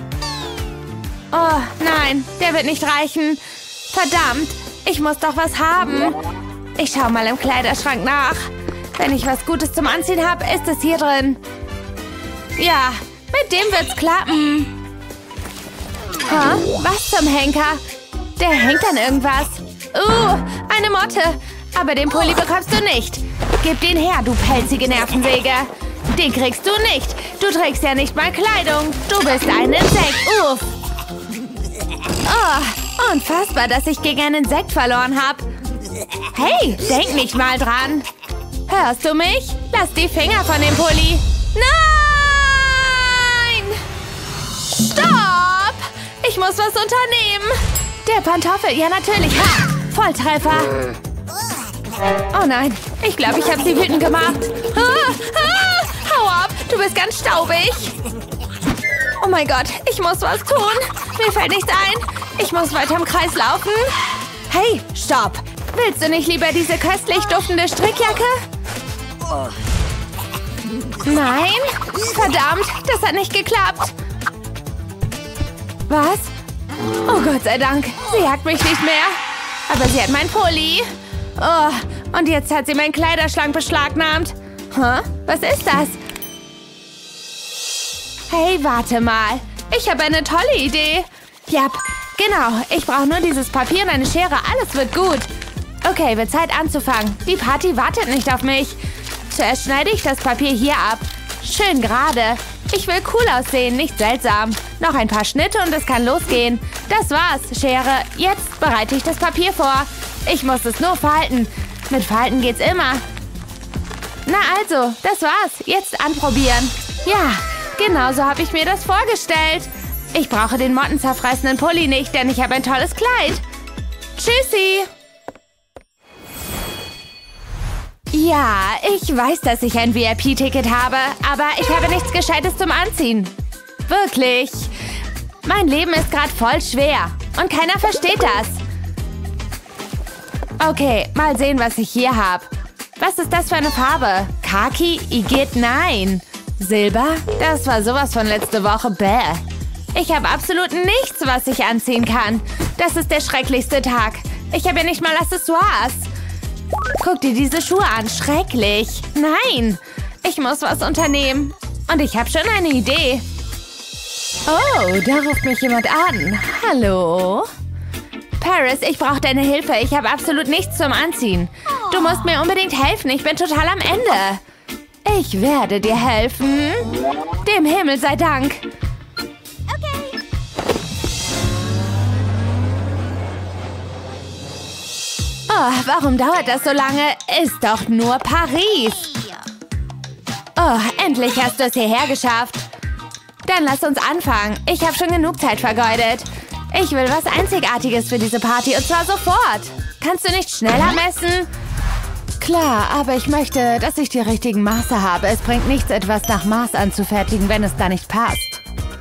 Oh nein, der wird nicht reichen. Verdammt, ich muss doch was haben. Ich schaue mal im Kleiderschrank nach. Wenn ich was Gutes zum Anziehen habe, ist es hier drin. Ja, mit dem wird's klappen. Was zum Henker? Der hängt an irgendwas. Eine Motte. Aber den Pulli bekommst du nicht. Gib den her, du pelzige Nervensäge. Den kriegst du nicht. Du trägst ja nicht mal Kleidung. Du bist ein Insekt. Uff. Oh, unfassbar, dass ich gegen einen Insekt verloren habe. Hey, denk nicht mal dran. Hörst du mich? Lass die Finger von dem Pulli. Nein! Stopp! Ich muss was unternehmen. Der Pantoffel, ja natürlich. Ha! Volltreffer. Oh nein, ich glaube, ich habe sie wütend gemacht. Hau ab, du bist ganz staubig. Oh mein Gott, ich muss was tun. Mir fällt nichts ein. Ich muss weiter im Kreis laufen. Hey, stopp. Willst du nicht lieber diese köstlich duftende Strickjacke? Nein? Verdammt, das hat nicht geklappt. Was? Oh Gott sei Dank, sie jagt mich nicht mehr. Aber sie hat mein Pulli. Oh, und jetzt hat sie meinen Kleiderschrank beschlagnahmt. Was ist das? Hey, warte mal. Ich habe eine tolle Idee. Ja, genau. Ich brauche nur dieses Papier und eine Schere. Alles wird gut. Okay, wird Zeit anzufangen. Die Party wartet nicht auf mich. Zuerst schneide ich das Papier hier ab. Schön gerade. Ich will cool aussehen, nicht seltsam. Noch ein paar Schnitte und es kann losgehen. Das war's, Schere. Jetzt bereite ich das Papier vor. Ich muss es nur falten. Mit Falten geht's immer. Na also, das war's. Jetzt anprobieren. Ja, genau so habe ich mir das vorgestellt. Ich brauche den mottenzerfressenen Pulli nicht, denn ich habe ein tolles Kleid. Tschüssi. Ja, ich weiß, dass ich ein VIP-Ticket habe, aber ich habe nichts Gescheites zum Anziehen. Wirklich. Mein Leben ist gerade voll schwer und keiner versteht das. Okay, mal sehen, was ich hier habe. Was ist das für eine Farbe? Khaki? Igitt, nein. Silber? Das war sowas von letzte Woche. Bäh. Ich habe absolut nichts, was ich anziehen kann. Das ist der schrecklichste Tag. Ich habe ja nicht mal Accessoires. Guck dir diese Schuhe an. Schrecklich. Nein. Ich muss was unternehmen. Und ich habe schon eine Idee. Oh, da ruft mich jemand an. Hallo? Paris, ich brauche deine Hilfe. Ich habe absolut nichts zum Anziehen. Du musst mir unbedingt helfen. Ich bin total am Ende. Ich werde dir helfen. Dem Himmel sei Dank. Oh, warum dauert das so lange? Ist doch nur Paris. Oh, endlich hast du es hierher geschafft. Dann lass uns anfangen. Ich habe schon genug Zeit vergeudet. Ich will was Einzigartiges für diese Party und zwar sofort. Kannst du nicht schneller messen? Klar, aber ich möchte, dass ich die richtigen Maße habe. Es bringt nichts, etwas nach Maß anzufertigen, wenn es da nicht passt.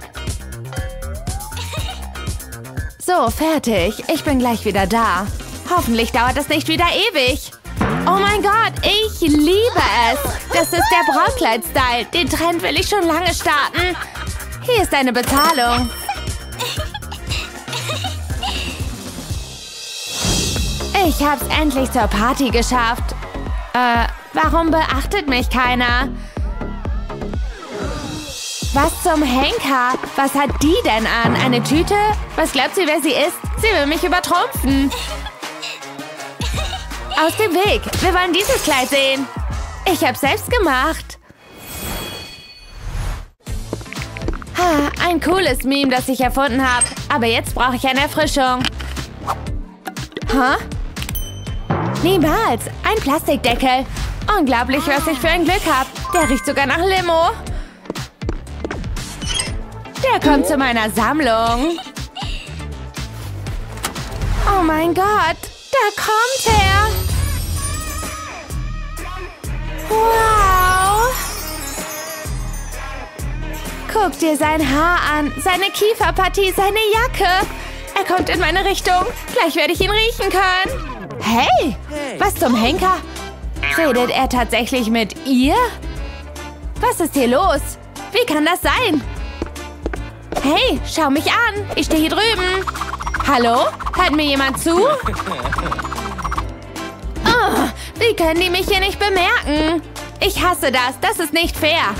So, fertig. Ich bin gleich wieder da. Hoffentlich dauert das nicht wieder ewig. Oh mein Gott, ich liebe es. Das ist der Brautkleid-Style. Den Trend will ich schon lange starten. Hier ist deine Bezahlung. Ich hab's endlich zur Party geschafft. Warum beachtet mich keiner? Was zum Henker? Was hat die denn an? Eine Tüte? Was glaubt sie, wer sie ist? Sie will mich übertrumpfen. Aus dem Weg. Wir wollen dieses Kleid sehen. Ich hab's selbst gemacht. Ha, ein cooles Meme, das ich erfunden habe. Aber jetzt brauche ich eine Erfrischung. Hä? Niemals. Ein Plastikdeckel. Unglaublich, was ich für ein Glück habe. Der riecht sogar nach Limo. Der kommt zu meiner Sammlung. Oh mein Gott. Da kommt er. Wow. Guck dir sein Haar an, seine Kieferpartie, seine Jacke. Er kommt in meine Richtung. Gleich werde ich ihn riechen können. Hey, was zum Henker? Redet er tatsächlich mit ihr? Was ist hier los? Wie kann das sein? Hey, schau mich an. Ich stehe hier drüben. Hallo? Hört mir jemand zu? Oh, wie können die mich hier nicht bemerken? Ich hasse das. Das ist nicht fair.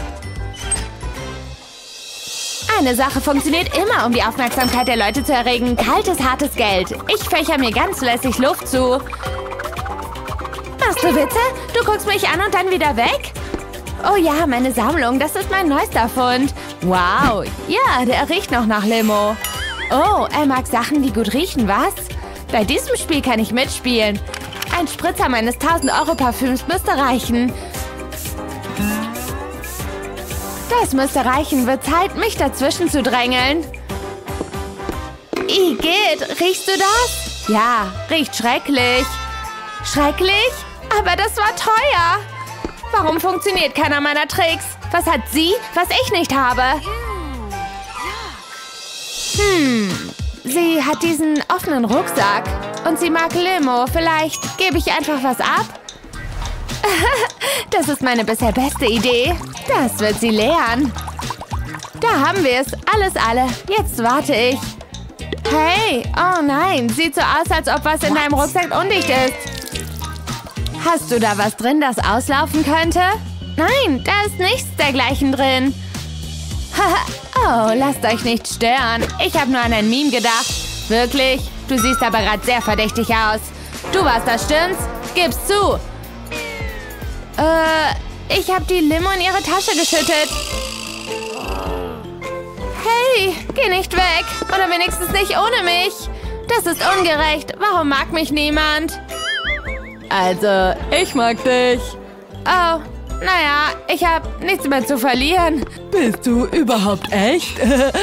Eine Sache funktioniert immer, um die Aufmerksamkeit der Leute zu erregen. Kaltes, hartes Geld. Ich fächer mir ganz lässig Luft zu. Machst du Witze? Du guckst mich an und dann wieder weg? Oh ja, meine Sammlung. Das ist mein neuester Fund. Wow. Ja, der riecht noch nach Limo. Oh, er mag Sachen, die gut riechen, was? Bei diesem Spiel kann ich mitspielen. Ein Spritzer meines 1000-Euro-Parfüms müsste reichen. Das müsste reichen. Wird Zeit, mich dazwischen zu drängeln. Igitt, riechst du das? Ja, riecht schrecklich. Schrecklich? Aber das war teuer. Warum funktioniert keiner meiner Tricks? Was hat sie, was ich nicht habe? Sie hat diesen offenen Rucksack. Und sie mag Limo. Vielleicht gebe ich einfach was ab? Das ist meine bisher beste Idee. Das wird sie lernen. Da haben wir es. Alles alle. Jetzt warte ich. Hey, oh nein. Sieht so aus, als ob was in deinem Rucksack undicht ist. Hast du da was drin, das auslaufen könnte? Nein, da ist nichts dergleichen drin. Oh, lasst euch nicht stören. Ich habe nur an ein Meme gedacht. Wirklich? Du siehst aber gerade sehr verdächtig aus. Du warst das, stimmt's? Gib's zu. Ich habe die Limo in ihre Tasche geschüttet. Hey, geh nicht weg. Oder wenigstens nicht ohne mich. Das ist ungerecht. Warum mag mich niemand? Also, ich mag dich. Oh, naja, ich habe nichts mehr zu verlieren. Bist du überhaupt echt?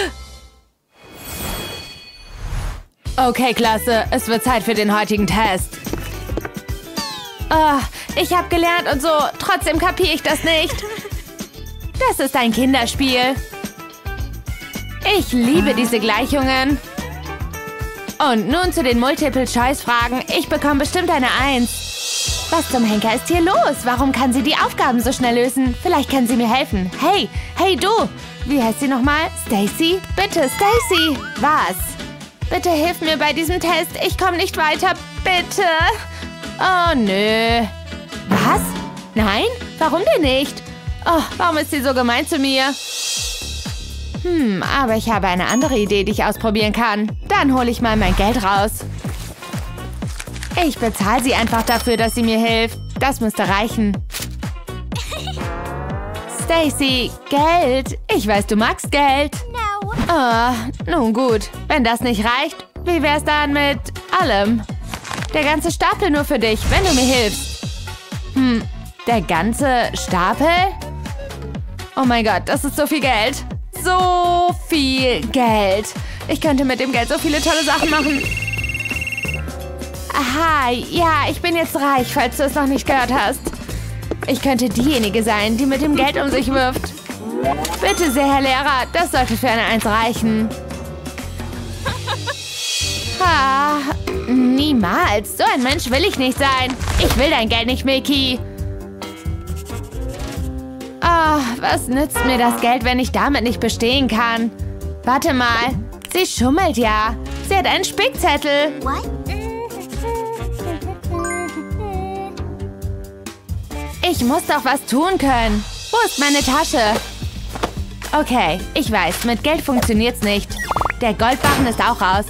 Okay, Klasse, es wird Zeit für den heutigen Test. Oh, ich habe gelernt und so, trotzdem kapiere ich das nicht. Das ist ein Kinderspiel. Ich liebe diese Gleichungen. Und nun zu den Multiple-Choice-Fragen. Ich bekomme bestimmt eine 1. Was zum Henker ist hier los? Warum kann sie die Aufgaben so schnell lösen? Vielleicht kann sie mir helfen. Hey, hey du! Wie heißt sie nochmal? Stacy? Bitte, Stacy! Was? Bitte hilf mir bei diesem Test. Ich komme nicht weiter. Bitte! Oh, nö. Was? Nein? Warum denn nicht? Oh, warum ist sie so gemein zu mir? Aber ich habe eine andere Idee, die ich ausprobieren kann. Dann hole ich mal mein Geld raus. Ich bezahle sie einfach dafür, dass sie mir hilft. Das müsste reichen. Stacy, Geld. Ich weiß, du magst Geld. Oh, nun gut. Wenn das nicht reicht, wie wär's dann mit allem? Der ganze Stapel nur für dich, wenn du mir hilfst. Der ganze Stapel? Oh mein Gott, das ist so viel Geld. So viel Geld. Ich könnte mit dem Geld so viele tolle Sachen machen. Aha, ja, ich bin jetzt reich, falls du es noch nicht gehört hast. Ich könnte diejenige sein, die mit dem Geld um sich wirft. Bitte sehr, Herr Lehrer, das sollte für eine 1 reichen. Ah, niemals. So ein Mensch will ich nicht sein. Ich will dein Geld nicht, Mickey. Ah, was nützt mir das Geld, wenn ich damit nicht bestehen kann? Warte mal, sie schummelt ja. Sie hat einen Spickzettel. Ich muss doch was tun können. Wo ist meine Tasche? Okay, ich weiß, mit Geld funktioniert's nicht. Der Goldbarren ist auch raus.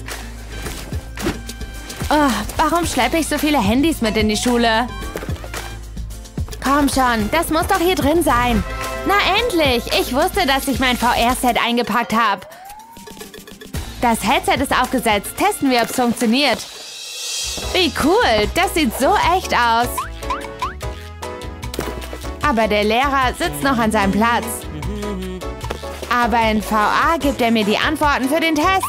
Oh, warum schleppe ich so viele Handys mit in die Schule? Komm schon, das muss doch hier drin sein. Na endlich, ich wusste, dass ich mein VR-Set eingepackt habe. Das Headset ist aufgesetzt. Testen wir, ob es funktioniert. Wie cool, das sieht so echt aus. Aber der Lehrer sitzt noch an seinem Platz. Aber in VA gibt er mir die Antworten für den Test.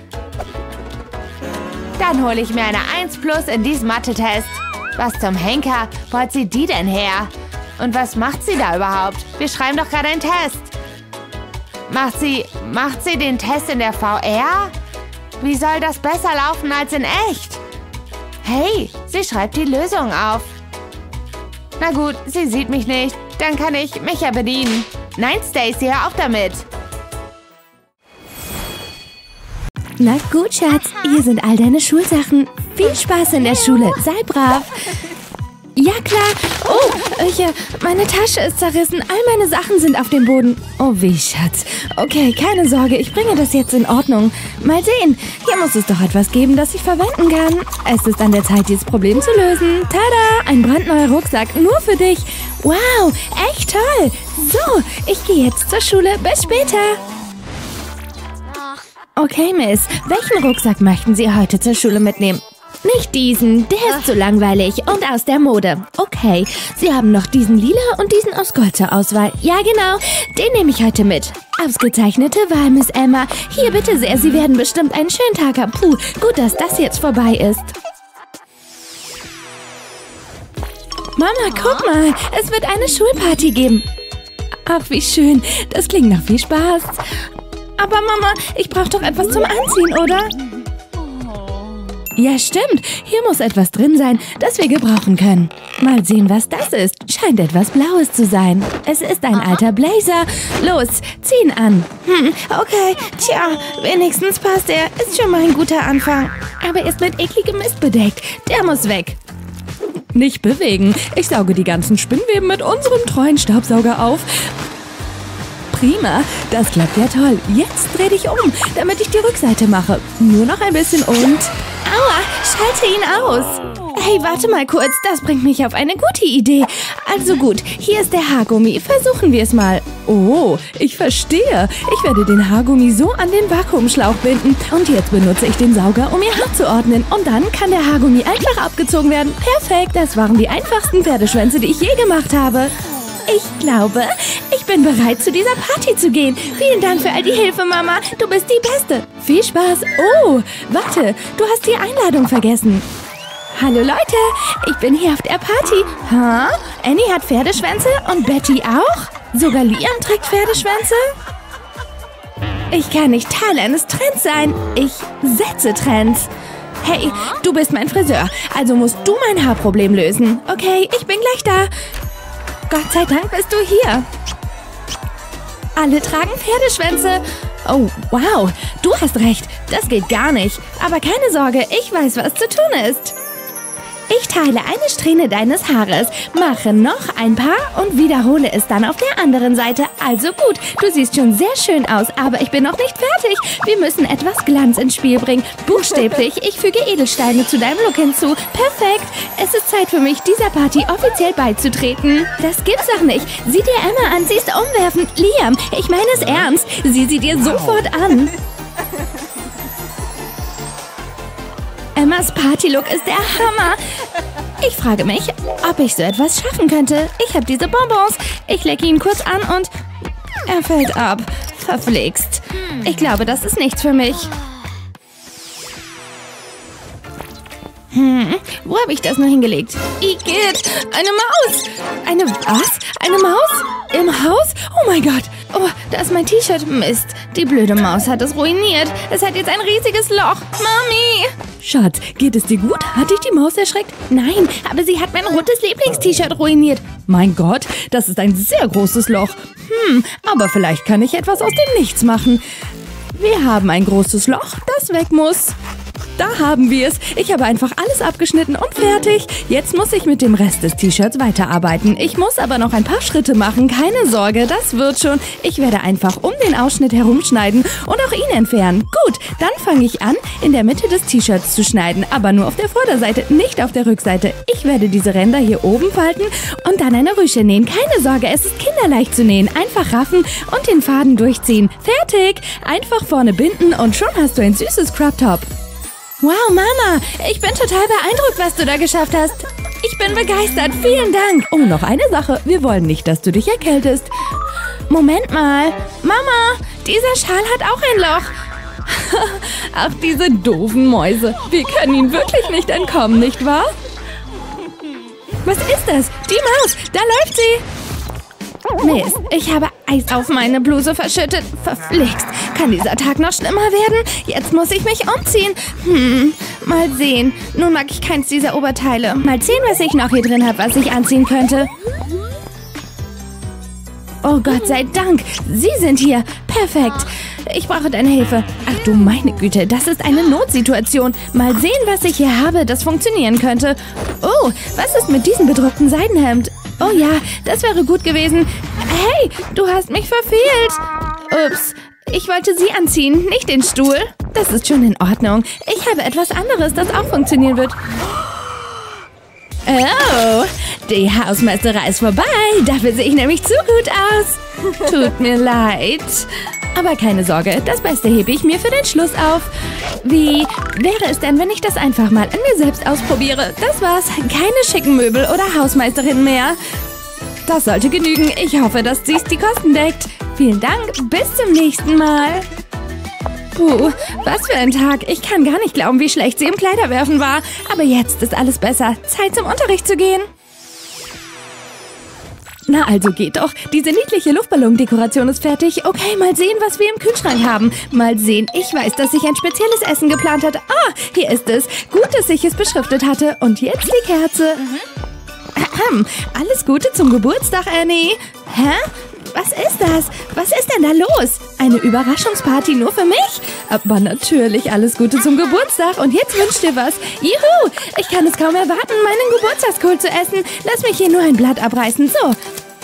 Dann hole ich mir eine 1+ in diesem Mathe-Test. Was zum Henker, wo hat sie die denn her? Und was macht sie da überhaupt? Wir schreiben doch gerade einen Test. Macht sie den Test in der VR? Wie soll das besser laufen als in echt? Hey, sie schreibt die Lösung auf. Na gut, sie sieht mich nicht. Dann kann ich mich ja bedienen. Nein, Stacy, hör auf damit. Na gut, Schatz, hier sind all deine Schulsachen. Viel Spaß in der Schule, sei brav. Ja, klar. Oh, meine Tasche ist zerrissen. All meine Sachen sind auf dem Boden. Oh weh, Schatz. Okay, keine Sorge, ich bringe das jetzt in Ordnung. Mal sehen, hier muss es doch etwas geben, das ich verwenden kann. Es ist an der Zeit, dieses Problem zu lösen. Tada, ein brandneuer Rucksack, nur für dich. Wow, echt toll. So, ich gehe jetzt zur Schule. Bis später. Okay, Miss, welchen Rucksack möchten Sie heute zur Schule mitnehmen? Nicht diesen, der ist zu langweilig und aus der Mode. Okay, Sie haben noch diesen lila und diesen aus Gold zur Auswahl. Ja, genau, den nehme ich heute mit. Ausgezeichnete Wahl, Miss Emma. Hier, bitte sehr, Sie werden bestimmt einen schönen Tag haben. Puh, gut, dass das jetzt vorbei ist. Mama, guck mal, es wird eine Schulparty geben. Ach, wie schön, das klingt nach viel Spaß. Aber Mama, ich brauche doch etwas zum Anziehen, oder? Ja, stimmt. Hier muss etwas drin sein, das wir gebrauchen können. Mal sehen, was das ist. Scheint etwas Blaues zu sein. Es ist ein alter Blazer. Los, zieh ihn an. Okay. Tja, wenigstens passt er. Ist schon mal ein guter Anfang. Aber er ist mit ekligem Mist bedeckt. Der muss weg. Nicht bewegen. Ich sauge die ganzen Spinnweben mit unserem treuen Staubsauger auf. Prima, das klappt ja toll. Jetzt dreh dich um, damit ich die Rückseite mache. Nur noch ein bisschen und... Aua, schalte ihn aus. Hey, warte mal kurz, das bringt mich auf eine gute Idee. Also gut, hier ist der Haargummi. Versuchen wir es mal. Oh, ich verstehe. Ich werde den Haargummi so an den Vakuumschlauch binden. Und jetzt benutze ich den Sauger, um ihr Haar zu ordnen. Und dann kann der Haargummi einfach abgezogen werden. Perfekt, das waren die einfachsten Pferdeschwänze, die ich je gemacht habe. Ich glaube, ich bin bereit, zu dieser Party zu gehen. Vielen Dank für all die Hilfe, Mama. Du bist die Beste. Viel Spaß. Oh, warte, du hast die Einladung vergessen. Hallo Leute, ich bin hier auf der Party. Annie hat Pferdeschwänze und Betty auch? Sogar Liam trägt Pferdeschwänze? Ich kann nicht Teil eines Trends sein. Ich setze Trends. Hey, du bist mein Friseur, also musst du mein Haarproblem lösen. Okay, ich bin gleich da. Gott sei Dank bist du hier. Alle tragen Pferdeschwänze. Oh, wow, du hast recht. Das geht gar nicht. Aber keine Sorge, ich weiß, was zu tun ist. Ich teile eine Strähne deines Haares, mache noch ein paar und wiederhole es dann auf der anderen Seite. Also gut, du siehst schon sehr schön aus, aber ich bin noch nicht fertig. Wir müssen etwas Glanz ins Spiel bringen. Buchstäblich, ich füge Edelsteine zu deinem Look hinzu. Perfekt. Es ist Zeit für mich, dieser Party offiziell beizutreten. Das gibt's doch nicht. Sieh dir Emma an, sie ist umwerfend. Liam, ich meine es ernst. Sieh sie dir sofort an. Emmas Partylook ist der Hammer. Ich frage mich, ob ich so etwas schaffen könnte. Ich habe diese Bonbons. Ich lecke ihn kurz an und er fällt ab. Verflixt. Ich glaube, das ist nichts für mich. Wo habe ich das nur hingelegt? Igitt, eine Maus. Eine was? Eine Maus? Im Haus? Oh mein Gott. Oh, da ist mein T-Shirt. Mist, die blöde Maus hat es ruiniert. Es hat jetzt ein riesiges Loch. Mami! Schatz, geht es dir gut? Hat dich die Maus erschreckt? Nein, aber sie hat mein rotes Lieblings-T-Shirt ruiniert. Mein Gott, das ist ein sehr großes Loch. Aber vielleicht kann ich etwas aus dem Nichts machen. Wir haben ein großes Loch, das weg muss. Da haben wir es. Ich habe einfach alles abgeschnitten und fertig. Jetzt muss ich mit dem Rest des T-Shirts weiterarbeiten. Ich muss aber noch ein paar Schritte machen. Keine Sorge, das wird schon. Ich werde einfach um den Ausschnitt herumschneiden und auch ihn entfernen. Gut, dann fange ich an, in der Mitte des T-Shirts zu schneiden. Aber nur auf der Vorderseite, nicht auf der Rückseite. Ich werde diese Ränder hier oben falten und dann eine Rüsche nähen. Keine Sorge, es ist kinderleicht zu nähen. Einfach raffen und den Faden durchziehen. Fertig! Einfach vorne binden und schon hast du ein süßes Crop Top. Wow, Mama, ich bin total beeindruckt, was du da geschafft hast. Ich bin begeistert, vielen Dank. Oh, noch eine Sache, wir wollen nicht, dass du dich erkältest. Moment mal, Mama, dieser Schal hat auch ein Loch. Ach, diese doofen Mäuse. Wir können ihnen wirklich nicht entkommen, nicht wahr? Was ist das? Die Maus, da läuft sie. Mist, ich habe Eis auf meine Bluse verschüttet. Verflixt. Kann dieser Tag noch schlimmer werden? Jetzt muss ich mich umziehen. Mal sehen. Nun mag ich keins dieser Oberteile. Mal sehen, was ich noch hier drin habe, was ich anziehen könnte. Oh Gott sei Dank. Sie sind hier. Perfekt. Ich brauche deine Hilfe. Ach du meine Güte, das ist eine Notsituation. Mal sehen, was ich hier habe, das funktionieren könnte. Oh, was ist mit diesem bedruckten Seidenhemd? Oh ja, das wäre gut gewesen. Hey, du hast mich verfehlt. Ups, ich wollte sie anziehen, nicht den Stuhl. Das ist schon in Ordnung. Ich habe etwas anderes, das auch funktionieren wird. Oh, die Hausmeisterei ist vorbei. Dafür sehe ich nämlich zu gut aus. Tut mir leid. Aber keine Sorge, das Beste hebe ich mir für den Schluss auf. Wie wäre es denn, wenn ich das einfach mal an mir selbst ausprobiere? Das war's. Keine schicken Möbel oder Hausmeisterin mehr. Das sollte genügen. Ich hoffe, dass dies die Kosten deckt. Vielen Dank. Bis zum nächsten Mal. Puh, was für ein Tag. Ich kann gar nicht glauben, wie schlecht sie im Kleiderwerfen war. Aber jetzt ist alles besser. Zeit zum Unterricht zu gehen. Na also geht doch. Diese niedliche Luftballondekoration ist fertig. Okay, mal sehen, was wir im Kühlschrank haben. Mal sehen. Ich weiß, dass ich ein spezielles Essen geplant hatte. Ah, hier ist es. Gut, dass ich es beschriftet hatte. Und jetzt die Kerze. Alles Gute zum Geburtstag, Annie. Hä? Was ist das? Was ist denn da los? Eine Überraschungsparty nur für mich? Aber natürlich alles Gute zum Geburtstag. Und jetzt wünsch dir was. Juhu! Ich kann es kaum erwarten, meinen Geburtstagskohl zu essen. Lass mich hier nur ein Blatt abreißen. So.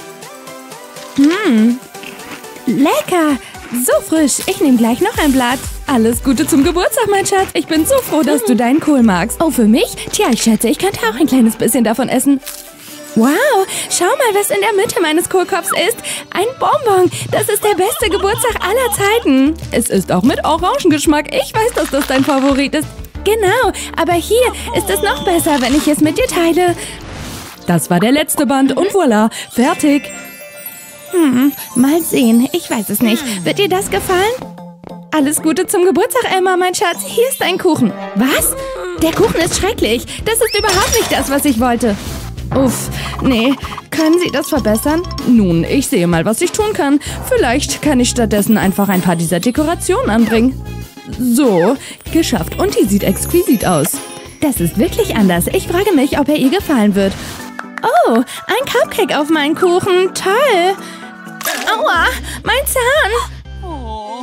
Lecker. So frisch. Ich nehme gleich noch ein Blatt. Alles Gute zum Geburtstag, mein Schatz. Ich bin so froh, dass du deinen Kohl magst. Oh, für mich? Tja, ich schätze, ich könnte auch ein kleines bisschen davon essen. Wow, schau mal, was in der Mitte meines Kohlkopfs ist. Ein Bonbon. Das ist der beste Geburtstag aller Zeiten. Es ist auch mit Orangengeschmack. Ich weiß, dass das dein Favorit ist. Genau, aber hier ist es noch besser, wenn ich es mit dir teile. Das war der letzte Band und voilà, fertig. Mal sehen, ich weiß es nicht. Wird dir das gefallen? Alles Gute zum Geburtstag, Emma, mein Schatz. Hier ist dein Kuchen. Was? Der Kuchen ist schrecklich. Das ist überhaupt nicht das, was ich wollte. Uff, nee. Können Sie das verbessern? Nun, ich sehe mal, was ich tun kann. Vielleicht kann ich stattdessen einfach ein paar dieser Dekorationen anbringen. So, geschafft. Und die sieht exquisit aus. Das ist wirklich anders. Ich frage mich, ob er ihr gefallen wird. Oh, ein Cupcake auf meinen Kuchen. Toll. Aua, mein Zahn.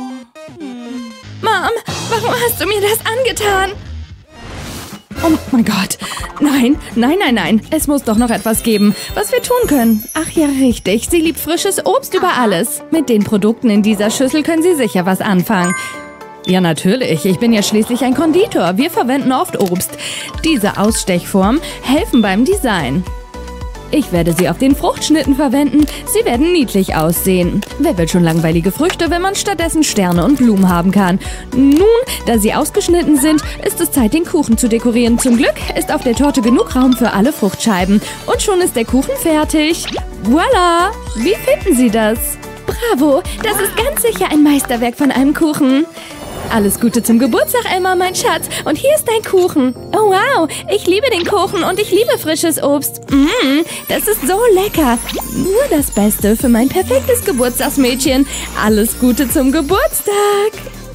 Mom, warum hast du mir das angetan? Oh mein Gott. Nein, nein, nein, nein. Es muss doch noch etwas geben, was wir tun können. Ach ja, richtig. Sie liebt frisches Obst über alles. Mit den Produkten in dieser Schüssel können Sie sicher was anfangen. Ja, natürlich. Ich bin ja schließlich ein Konditor. Wir verwenden oft Obst. Diese Ausstechformen helfen beim Design. Ich werde sie auf den Fruchtschnitten verwenden. Sie werden niedlich aussehen. Wer will schon langweilige Früchte, wenn man stattdessen Sterne und Blumen haben kann? Nun, da sie ausgeschnitten sind, ist es Zeit, den Kuchen zu dekorieren. Zum Glück ist auf der Torte genug Raum für alle Fruchtscheiben. Und schon ist der Kuchen fertig. Voilà! Wie finden Sie das? Bravo! Das ist ganz sicher ein Meisterwerk von einem Kuchen. Alles Gute zum Geburtstag, Emma, mein Schatz. Und hier ist dein Kuchen. Oh, wow. Ich liebe den Kuchen und ich liebe frisches Obst. Das ist so lecker. Nur das Beste für mein perfektes Geburtstagsmädchen. Alles Gute zum Geburtstag.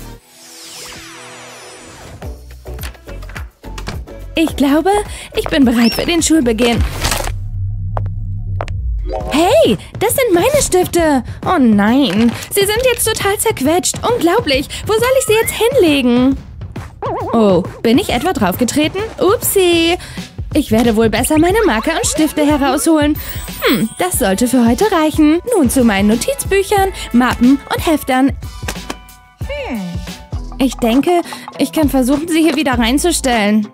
Ich glaube, ich bin bereit für den Schulbeginn. Hey, das sind meine Stifte. Oh nein, sie sind jetzt total zerquetscht. Unglaublich. Wo soll ich sie jetzt hinlegen? Oh, bin ich etwa draufgetreten? Upsi. Ich werde wohl besser meine Marker und Stifte herausholen. Das sollte für heute reichen. Nun zu meinen Notizbüchern, Mappen und Heftern. Ich denke, ich kann versuchen, sie hier wieder reinzustellen.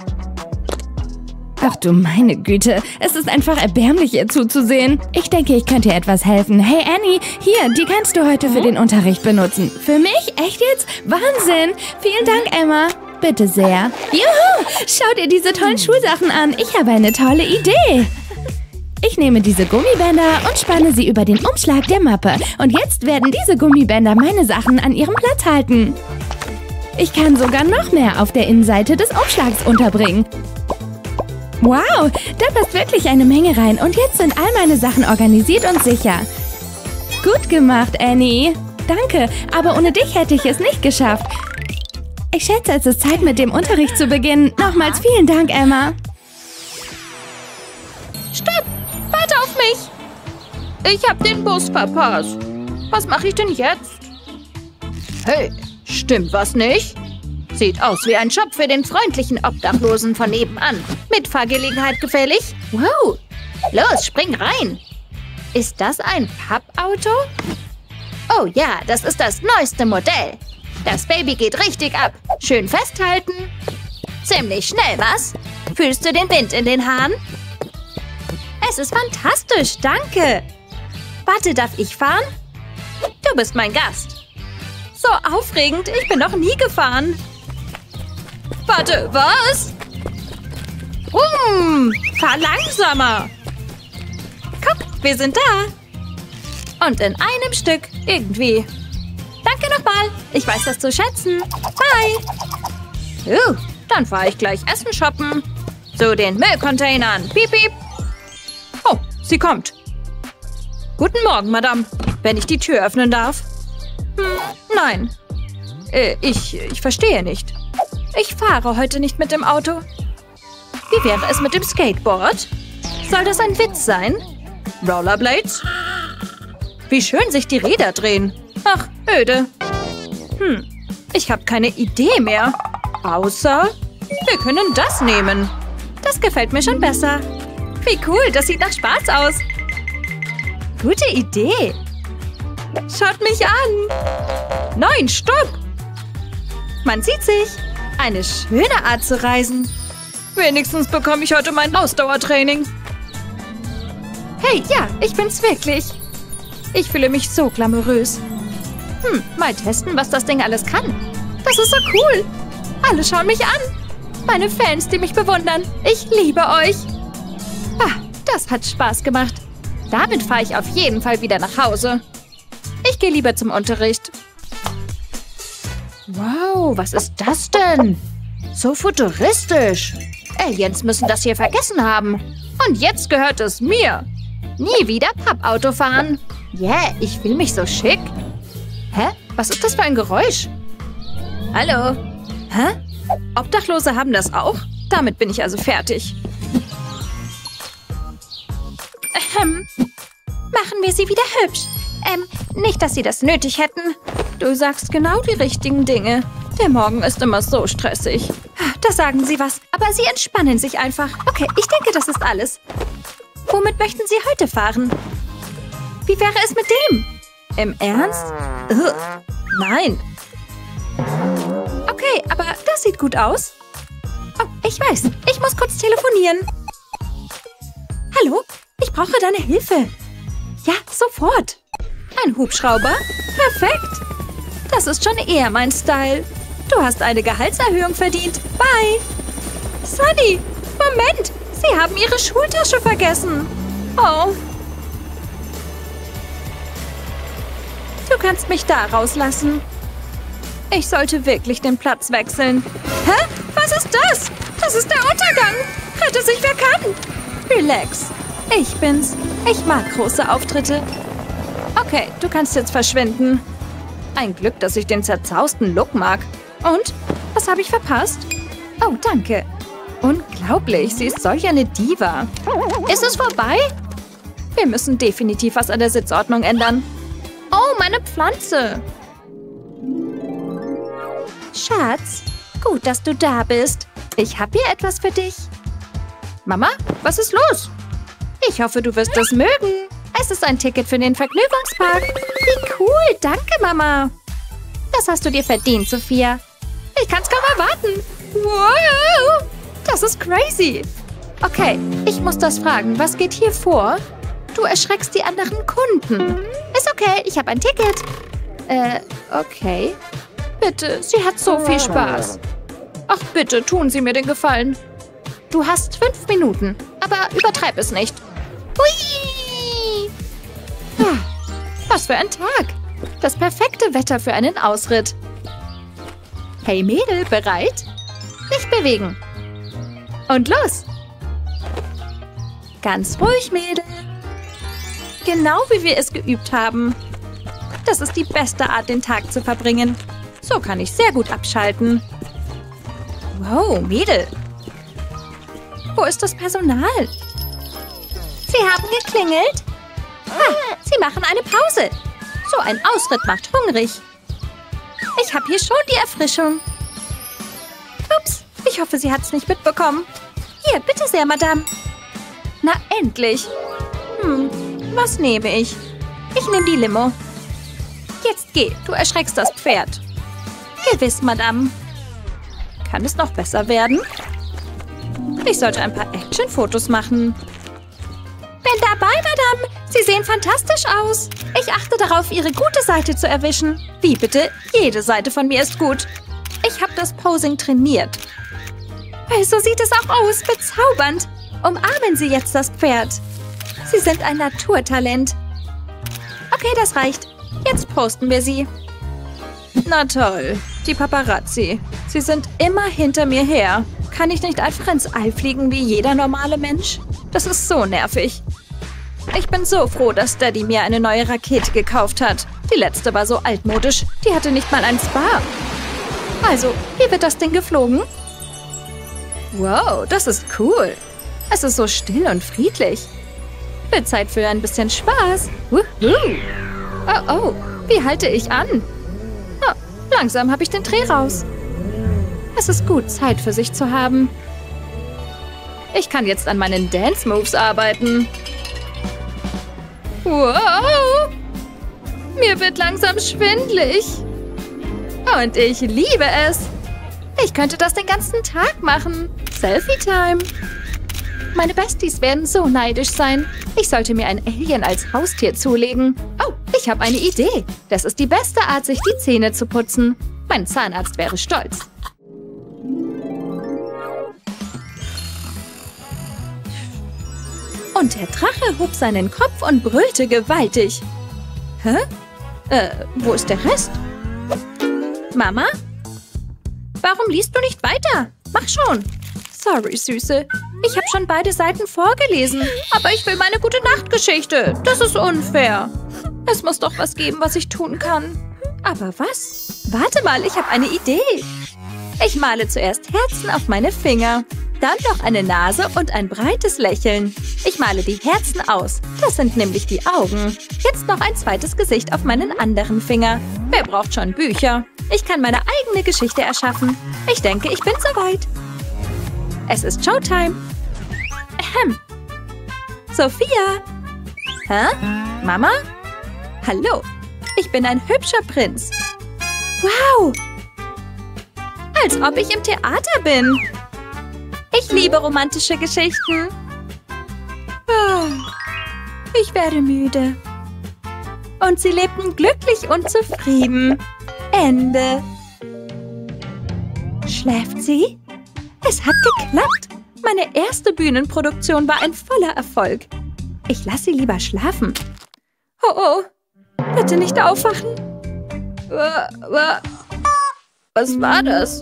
Ach du meine Güte, es ist einfach erbärmlich, ihr zuzusehen. Ich denke, ich könnte ihr etwas helfen. Hey Annie, hier, die kannst du heute für den Unterricht benutzen. Für mich? Echt jetzt? Wahnsinn! Vielen Dank, Emma. Bitte sehr. Juhu! Schau dir diese tollen Schulsachen an. Ich habe eine tolle Idee. Ich nehme diese Gummibänder und spanne sie über den Umschlag der Mappe. Und jetzt werden diese Gummibänder meine Sachen an ihrem Platz halten. Ich kann sogar noch mehr auf der Innenseite des Umschlags unterbringen. Wow, da passt wirklich eine Menge rein. Und jetzt sind all meine Sachen organisiert und sicher. Gut gemacht, Annie. Danke, aber ohne dich hätte ich es nicht geschafft. Ich schätze, es ist Zeit, mit dem Unterricht zu beginnen. Nochmals vielen Dank, Emma. Stopp! Warte auf mich! Ich hab den Bus verpasst. Was mache ich denn jetzt? Hey, stimmt was nicht? Sieht aus wie ein Job für den freundlichen Obdachlosen von nebenan. Mit Fahrgelegenheit gefällig? Wow! Los, spring rein! Ist das ein Pappauto? Oh ja, das ist das neueste Modell. Das Baby geht richtig ab. Schön festhalten. Ziemlich schnell, was? Fühlst du den Wind in den Haaren? Es ist fantastisch, danke. Warte, darf ich fahren? Du bist mein Gast. So aufregend, ich bin noch nie gefahren. Warte, was? Fahr langsamer. Guck, wir sind da. Und in einem Stück, irgendwie. Danke nochmal. Ich weiß das zu schätzen. Bye. Dann fahre ich gleich Essen shoppen. Zu den Müllcontainern. Piep, piep. Oh, sie kommt. Guten Morgen, Madame. Wenn ich die Tür öffnen darf. Nein. Ich verstehe nicht. Ich fahre heute nicht mit dem Auto. Wie wäre es mit dem Skateboard? Soll das ein Witz sein? Rollerblades? Wie schön sich die Räder drehen. Ach, öde. Ich habe keine Idee mehr. Außer, wir können das nehmen. Das gefällt mir schon besser. Wie cool, das sieht nach Spaß aus. Gute Idee. Schaut mich an. Nein, stopp. Man sieht sich. Eine schöne Art zu reisen. Wenigstens bekomme ich heute mein Ausdauertraining. Hey, ja, ich bin's wirklich. Ich fühle mich so glamourös. Mal testen, was das Ding alles kann. Das ist so cool. Alle schauen mich an. Meine Fans, die mich bewundern. Ich liebe euch. Das hat Spaß gemacht. Damit fahre ich auf jeden Fall wieder nach Hause. Ich gehe lieber zum Unterricht. Wow, was ist das denn? So futuristisch. Aliens müssen das hier vergessen haben. Und jetzt gehört es mir. Nie wieder Pappauto fahren. Yeah, ich fühle mich so schick. Hä? Was ist das für ein Geräusch? Hallo? Hä? Obdachlose haben das auch? Damit bin ich also fertig. Machen wir sie wieder hübsch. Nicht, dass sie das nötig hätten. Du sagst genau die richtigen Dinge. Der Morgen ist immer so stressig. Da sagen Sie was, aber Sie entspannen sich einfach. Okay, ich denke, das ist alles. Womit möchten Sie heute fahren? Wie wäre es mit dem? Im Ernst? Nein. Okay, aber das sieht gut aus. Oh, ich weiß. Ich muss kurz telefonieren. Hallo? Ich brauche deine Hilfe. Ja, sofort. Ein Hubschrauber? Perfekt. Das ist schon eher mein Style. Du hast eine Gehaltserhöhung verdient. Bye. Sunny, Moment. Sie haben Ihre Schultasche vergessen. Oh. Du kannst mich da rauslassen. Ich sollte wirklich den Platz wechseln. Hä? Was ist das? Das ist der Untergang. Rette sich, wer kann. Relax. Ich bin's. Ich mag große Auftritte. Okay, du kannst jetzt verschwinden. Ein Glück, dass ich den zerzausten Look mag. Und? Was habe ich verpasst? Oh, danke. Unglaublich, sie ist solch eine Diva. Ist es vorbei? Wir müssen definitiv was an der Sitzordnung ändern. Oh, meine Pflanze. Schatz, gut, dass du da bist. Ich habe hier etwas für dich. Mama, was ist los? Ich hoffe, du wirst es mögen. Es ist ein Ticket für den Vergnügungspark. Wie cool, danke, Mama. Das hast du dir verdient, Sophia. Ich kann's kaum erwarten. Wow, das ist crazy. Okay, ich muss das fragen. Was geht hier vor? Du erschreckst die anderen Kunden. Ist okay, ich habe ein Ticket. Okay. Bitte, sie hat so viel Spaß. Ach, bitte, tun Sie mir den Gefallen. Du hast 5 Minuten, aber übertreib es nicht. Hui! Was für ein Tag. Das perfekte Wetter für einen Ausritt. Hey Mädel, bereit? Nicht bewegen. Und los. Ganz ruhig, Mädel. Genau wie wir es geübt haben. Das ist die beste Art, den Tag zu verbringen. So kann ich sehr gut abschalten. Wow, Mädel. Wo ist das Personal? Sie haben geklingelt. Sie machen eine Pause. So ein Ausritt macht hungrig. Ich habe hier schon die Erfrischung. Ups, ich hoffe, sie hat es nicht mitbekommen. Hier, bitte sehr, Madame. Na, endlich. Was nehme ich? Ich nehme die Limo. Jetzt geh, du erschreckst das Pferd. Gewiss, Madame. Kann es noch besser werden? Ich sollte ein paar Actionfotos machen. Bin dabei, Madame. Sie sehen fantastisch aus. Ich achte darauf, Ihre gute Seite zu erwischen. Wie bitte? Jede Seite von mir ist gut. Ich habe das Posing trainiert. So sieht es auch aus. Bezaubernd. Umarmen Sie jetzt das Pferd. Sie sind ein Naturtalent. Okay, das reicht. Jetzt posten wir sie. Na toll. Die Paparazzi. Sie sind immer hinter mir her. Kann ich nicht einfach ins All fliegen wie jeder normale Mensch? Das ist so nervig. Ich bin so froh, dass Daddy mir eine neue Rakete gekauft hat. Die letzte war so altmodisch. Die hatte nicht mal ein Spa. Also, wie wird das Ding geflogen? Wow, das ist cool. Es ist so still und friedlich. Wird Zeit für ein bisschen Spaß. Wuhu. Oh, wie halte ich an? Oh, langsam habe ich den Dreh raus. Es ist gut, Zeit für sich zu haben. Ich kann jetzt an meinen Dance-Moves arbeiten. Wow! Mir wird langsam schwindelig. Und ich liebe es. Ich könnte das den ganzen Tag machen. Selfie-Time. Meine Besties werden so neidisch sein. Ich sollte mir ein Alien als Haustier zulegen. Oh, ich habe eine Idee. Das ist die beste Art, sich die Zähne zu putzen. Mein Zahnarzt wäre stolz. Und der Drache hob seinen Kopf und brüllte gewaltig. Hä? Wo ist der Rest? Mama? Warum liest du nicht weiter? Mach schon. Sorry, Süße. Ich habe schon beide Seiten vorgelesen. Aber ich will meine Gute-Nacht-Geschichte. Das ist unfair. Es muss doch was geben, was ich tun kann. Aber was? Warte mal, ich habe eine Idee. Ich male zuerst Herzen auf meine Finger. Dann noch eine Nase und ein breites Lächeln. Ich male die Herzen aus. Das sind nämlich die Augen. Jetzt noch ein zweites Gesicht auf meinen anderen Finger. Wer braucht schon Bücher? Ich kann meine eigene Geschichte erschaffen. Ich denke, ich bin soweit. Es ist Showtime. Sophia? Hä? Mama? Hallo. Ich bin ein hübscher Prinz. Wow. Als ob ich im Theater bin. Ich liebe romantische Geschichten. Ich werde müde. Und sie lebten glücklich und zufrieden. Ende. Schläft sie? Es hat geklappt. Meine erste Bühnenproduktion war ein voller Erfolg. Ich lasse sie lieber schlafen. Oh, oh. Bitte nicht aufwachen. Was war das?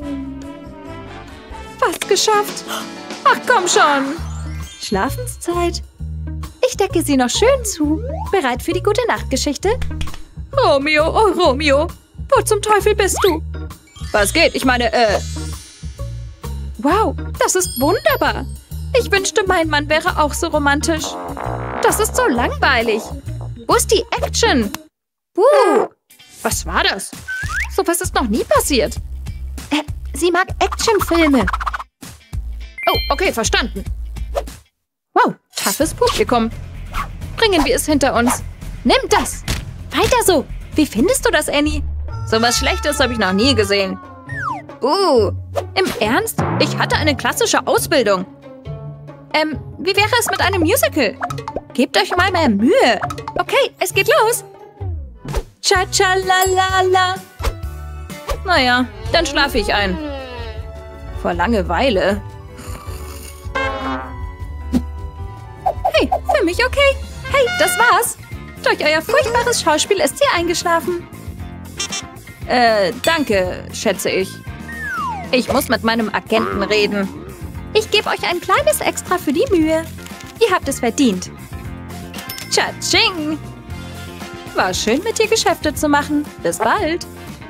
Fast geschafft. Ach, komm schon. Schlafenszeit. Ich decke sie noch schön zu. Bereit für die Gute-Nacht-Geschichte? Romeo, oh Romeo. Wo zum Teufel bist du? Was geht? Ich meine, Wow, das ist wunderbar. Ich wünschte, mein Mann wäre auch so romantisch. Das ist so langweilig. Wo ist die Action? Was war das? Sowas ist noch nie passiert. Sie mag Actionfilme. Oh, okay, verstanden. Wow, toughes Publikum. Bringen wir es hinter uns. Nimm das. Weiter so. Wie findest du das, Annie? So was Schlechtes habe ich noch nie gesehen. Im Ernst? Ich hatte eine klassische Ausbildung. Wie wäre es mit einem Musical? Gebt euch mal mehr Mühe. Okay, es geht los. Cha-cha-la-la-la. Naja, dann schlafe ich ein. Vor Langeweile. Hey, für mich okay. Hey, das war's. Durch euer furchtbares Schauspiel ist sie eingeschlafen. Danke, schätze ich. Ich muss mit meinem Agenten reden. Ich gebe euch ein kleines Extra für die Mühe. Ihr habt es verdient. Tschatsching! War schön, mit dir Geschäfte zu machen. Bis bald.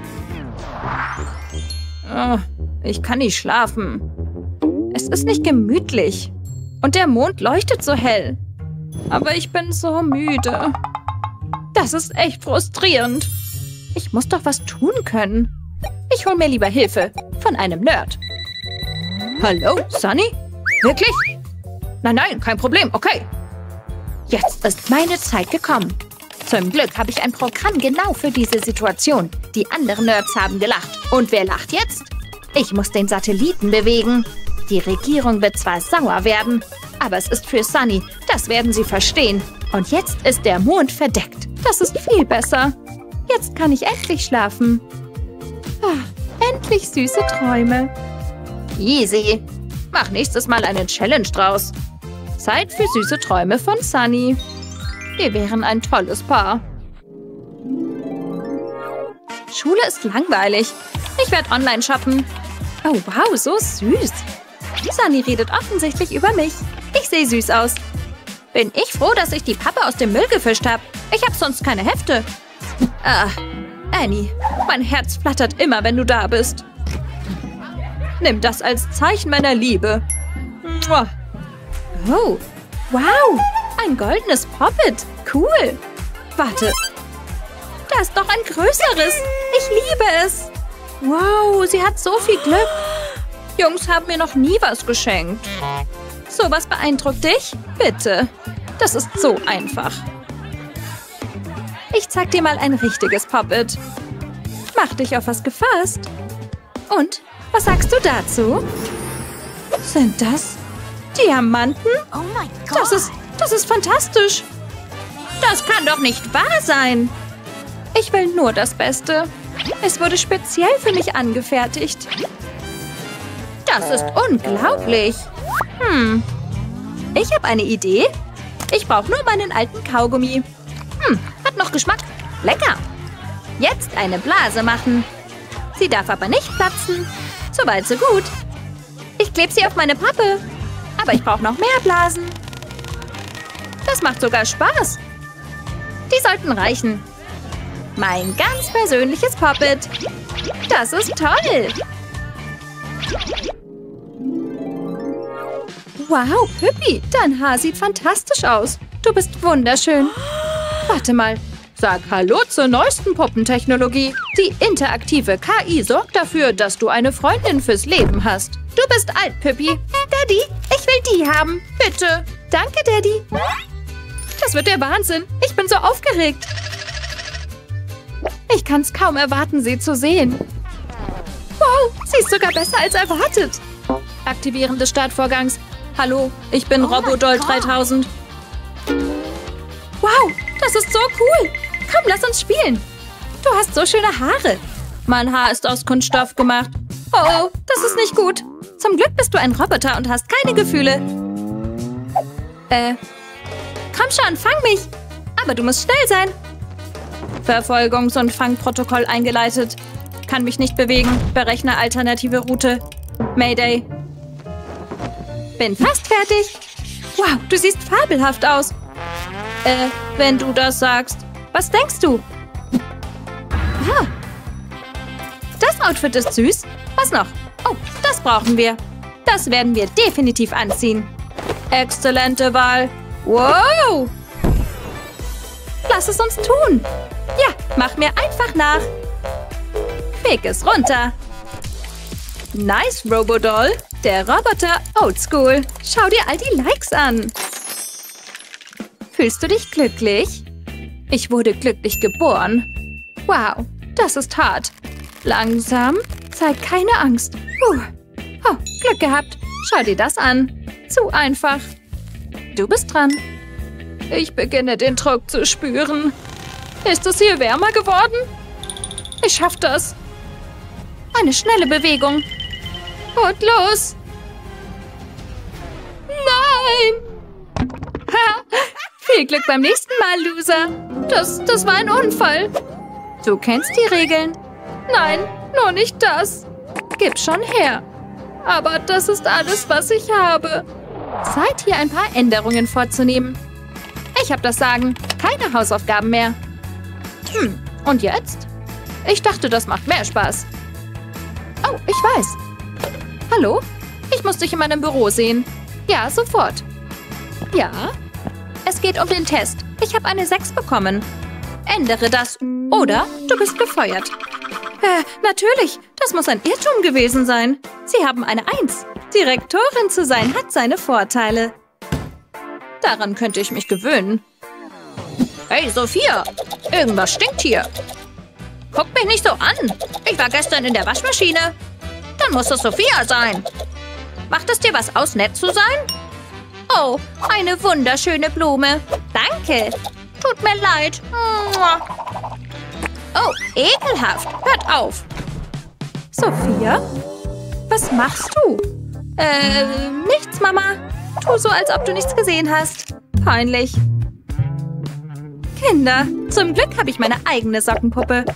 Oh, ich kann nicht schlafen. Es ist nicht gemütlich. Und der Mond leuchtet so hell. Aber ich bin so müde. Das ist echt frustrierend. Ich muss doch was tun können. Ich hole mir lieber Hilfe von einem Nerd. Hallo, Sunny? Wirklich? Nein, kein Problem, okay. Jetzt ist meine Zeit gekommen. Zum Glück habe ich ein Programm genau für diese Situation. Die anderen Nerds haben gelacht. Und wer lacht jetzt? Ich muss den Satelliten bewegen. Die Regierung wird zwar sauer werden, aber es ist für Sunny. Das werden sie verstehen. Und jetzt ist der Mond verdeckt. Das ist viel besser. Jetzt kann ich endlich schlafen. Endlich süße Träume. Easy. Mach nächstes Mal einen Challenge draus. Zeit für süße Träume von Sunny. Wir wären ein tolles Paar. Schule ist langweilig. Ich werde online shoppen. Oh, wow, so süß. Sunny redet offensichtlich über mich. Ich sehe süß aus. Bin ich froh, dass ich die Pappe aus dem Müll gefischt habe. Ich habe sonst keine Hefte. Annie, mein Herz flattert immer, wenn du da bist. Nimm das als Zeichen meiner Liebe. Oh, wow, ein goldenes Poppet. Cool. Warte, da ist noch ein größeres. Ich liebe es. Wow, sie hat so viel Glück. Jungs haben mir noch nie was geschenkt. Sowas beeindruckt dich? Bitte. Das ist so einfach. Ich zeig dir mal ein richtiges Poppet. Mach dich auf was gefasst. Und, was sagst du dazu? Sind das Diamanten? Das ist fantastisch. Das kann doch nicht wahr sein. Ich will nur das Beste. Es wurde speziell für mich angefertigt. Das ist unglaublich. Ich habe eine Idee. Ich brauche nur meinen alten Kaugummi. Hat noch Geschmack. Lecker. Jetzt eine Blase machen. Sie darf aber nicht platzen. Soweit, so gut. Ich klebe sie auf meine Pappe. Aber ich brauche noch mehr Blasen. Das macht sogar Spaß. Die sollten reichen. Mein ganz persönliches Pop-It. Das ist toll. Wow, Pippi, dein Haar sieht fantastisch aus. Du bist wunderschön. Warte mal. Sag Hallo zur neuesten Puppentechnologie. Die interaktive KI sorgt dafür, dass du eine Freundin fürs Leben hast. Du bist alt, Pippi. Daddy, ich will die haben. Bitte. Danke, Daddy. Das wird der Wahnsinn. Ich bin so aufgeregt. Ich kann es kaum erwarten, sie zu sehen. Wow, sie ist sogar besser als erwartet. Aktivieren des Startvorgangs. Hallo, ich bin Robodoll 3000. Wow, das ist so cool. Komm, lass uns spielen. Du hast so schöne Haare. Mein Haar ist aus Kunststoff gemacht. Oh, das ist nicht gut. Zum Glück bist du ein Roboter und hast keine Gefühle. Komm schon, fang mich. Aber du musst schnell sein. Verfolgungs- und Fangprotokoll eingeleitet. Kann mich nicht bewegen. Berechne alternative Route. Mayday. Bin fast fertig. Wow, du siehst fabelhaft aus. Wenn du das sagst. Was denkst du? Ah. Das Outfit ist süß. Was noch? Oh, das brauchen wir. Das werden wir definitiv anziehen. Exzellente Wahl. Wow! Lass es uns tun. Ja, mach mir einfach nach. Quick es runter. Nice, Robodoll. Der Roboter Oldschool. Schau dir all die Likes an. Fühlst du dich glücklich? Ich wurde glücklich geboren. Wow, das ist hart. Langsam. Zeig keine Angst. Oh, Glück gehabt. Schau dir das an. Zu einfach. Du bist dran. Ich beginne den Druck zu spüren. Ist es hier wärmer geworden? Ich schaff das. Eine schnelle Bewegung. Und los. Nein! Ha! Viel Glück beim nächsten Mal, Loser. Das war ein Unfall. Du kennst die Regeln. Nein, nur nicht das. Gib schon her. Aber das ist alles, was ich habe. Zeit, hier ein paar Änderungen vorzunehmen. Ich habe das Sagen. Keine Hausaufgaben mehr. Und jetzt? Ich dachte, das macht mehr Spaß. Oh, ich weiß. Hallo? Ich muss dich in meinem Büro sehen. Ja, sofort. Ja? Es geht um den Test. Ich habe eine 6 bekommen. Ändere das. Oder du bist gefeuert. Natürlich. Das muss ein Irrtum gewesen sein. Sie haben eine 1. Direktorin zu sein hat seine Vorteile. Daran könnte ich mich gewöhnen. Hey, Sophia. Irgendwas stinkt hier. Guck mich nicht so an. Ich war gestern in der Waschmaschine. Dann muss es Sophia sein. Macht es dir was aus, nett zu sein? Oh, eine wunderschöne Blume. Danke. Tut mir leid. Oh, ekelhaft. Hört auf. Sophia? Was machst du? Nichts, Mama. Tu so, als ob du nichts gesehen hast. Peinlich. Kinder, zum Glück habe ich meine eigene Sockenpuppe.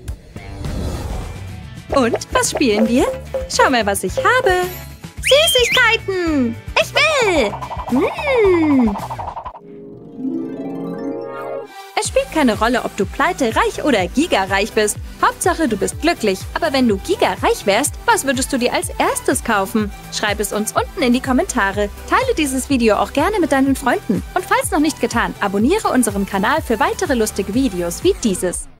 Und, was spielen wir? Schau mal, was ich habe. Süßigkeiten! Ich will! Es spielt keine Rolle, ob du pleite, reich oder gigareich bist. Hauptsache, du bist glücklich. Aber wenn du gigareich wärst, was würdest du dir als erstes kaufen? Schreib es uns unten in die Kommentare. Teile dieses Video auch gerne mit deinen Freunden. Und falls noch nicht getan, abonniere unseren Kanal für weitere lustige Videos wie dieses.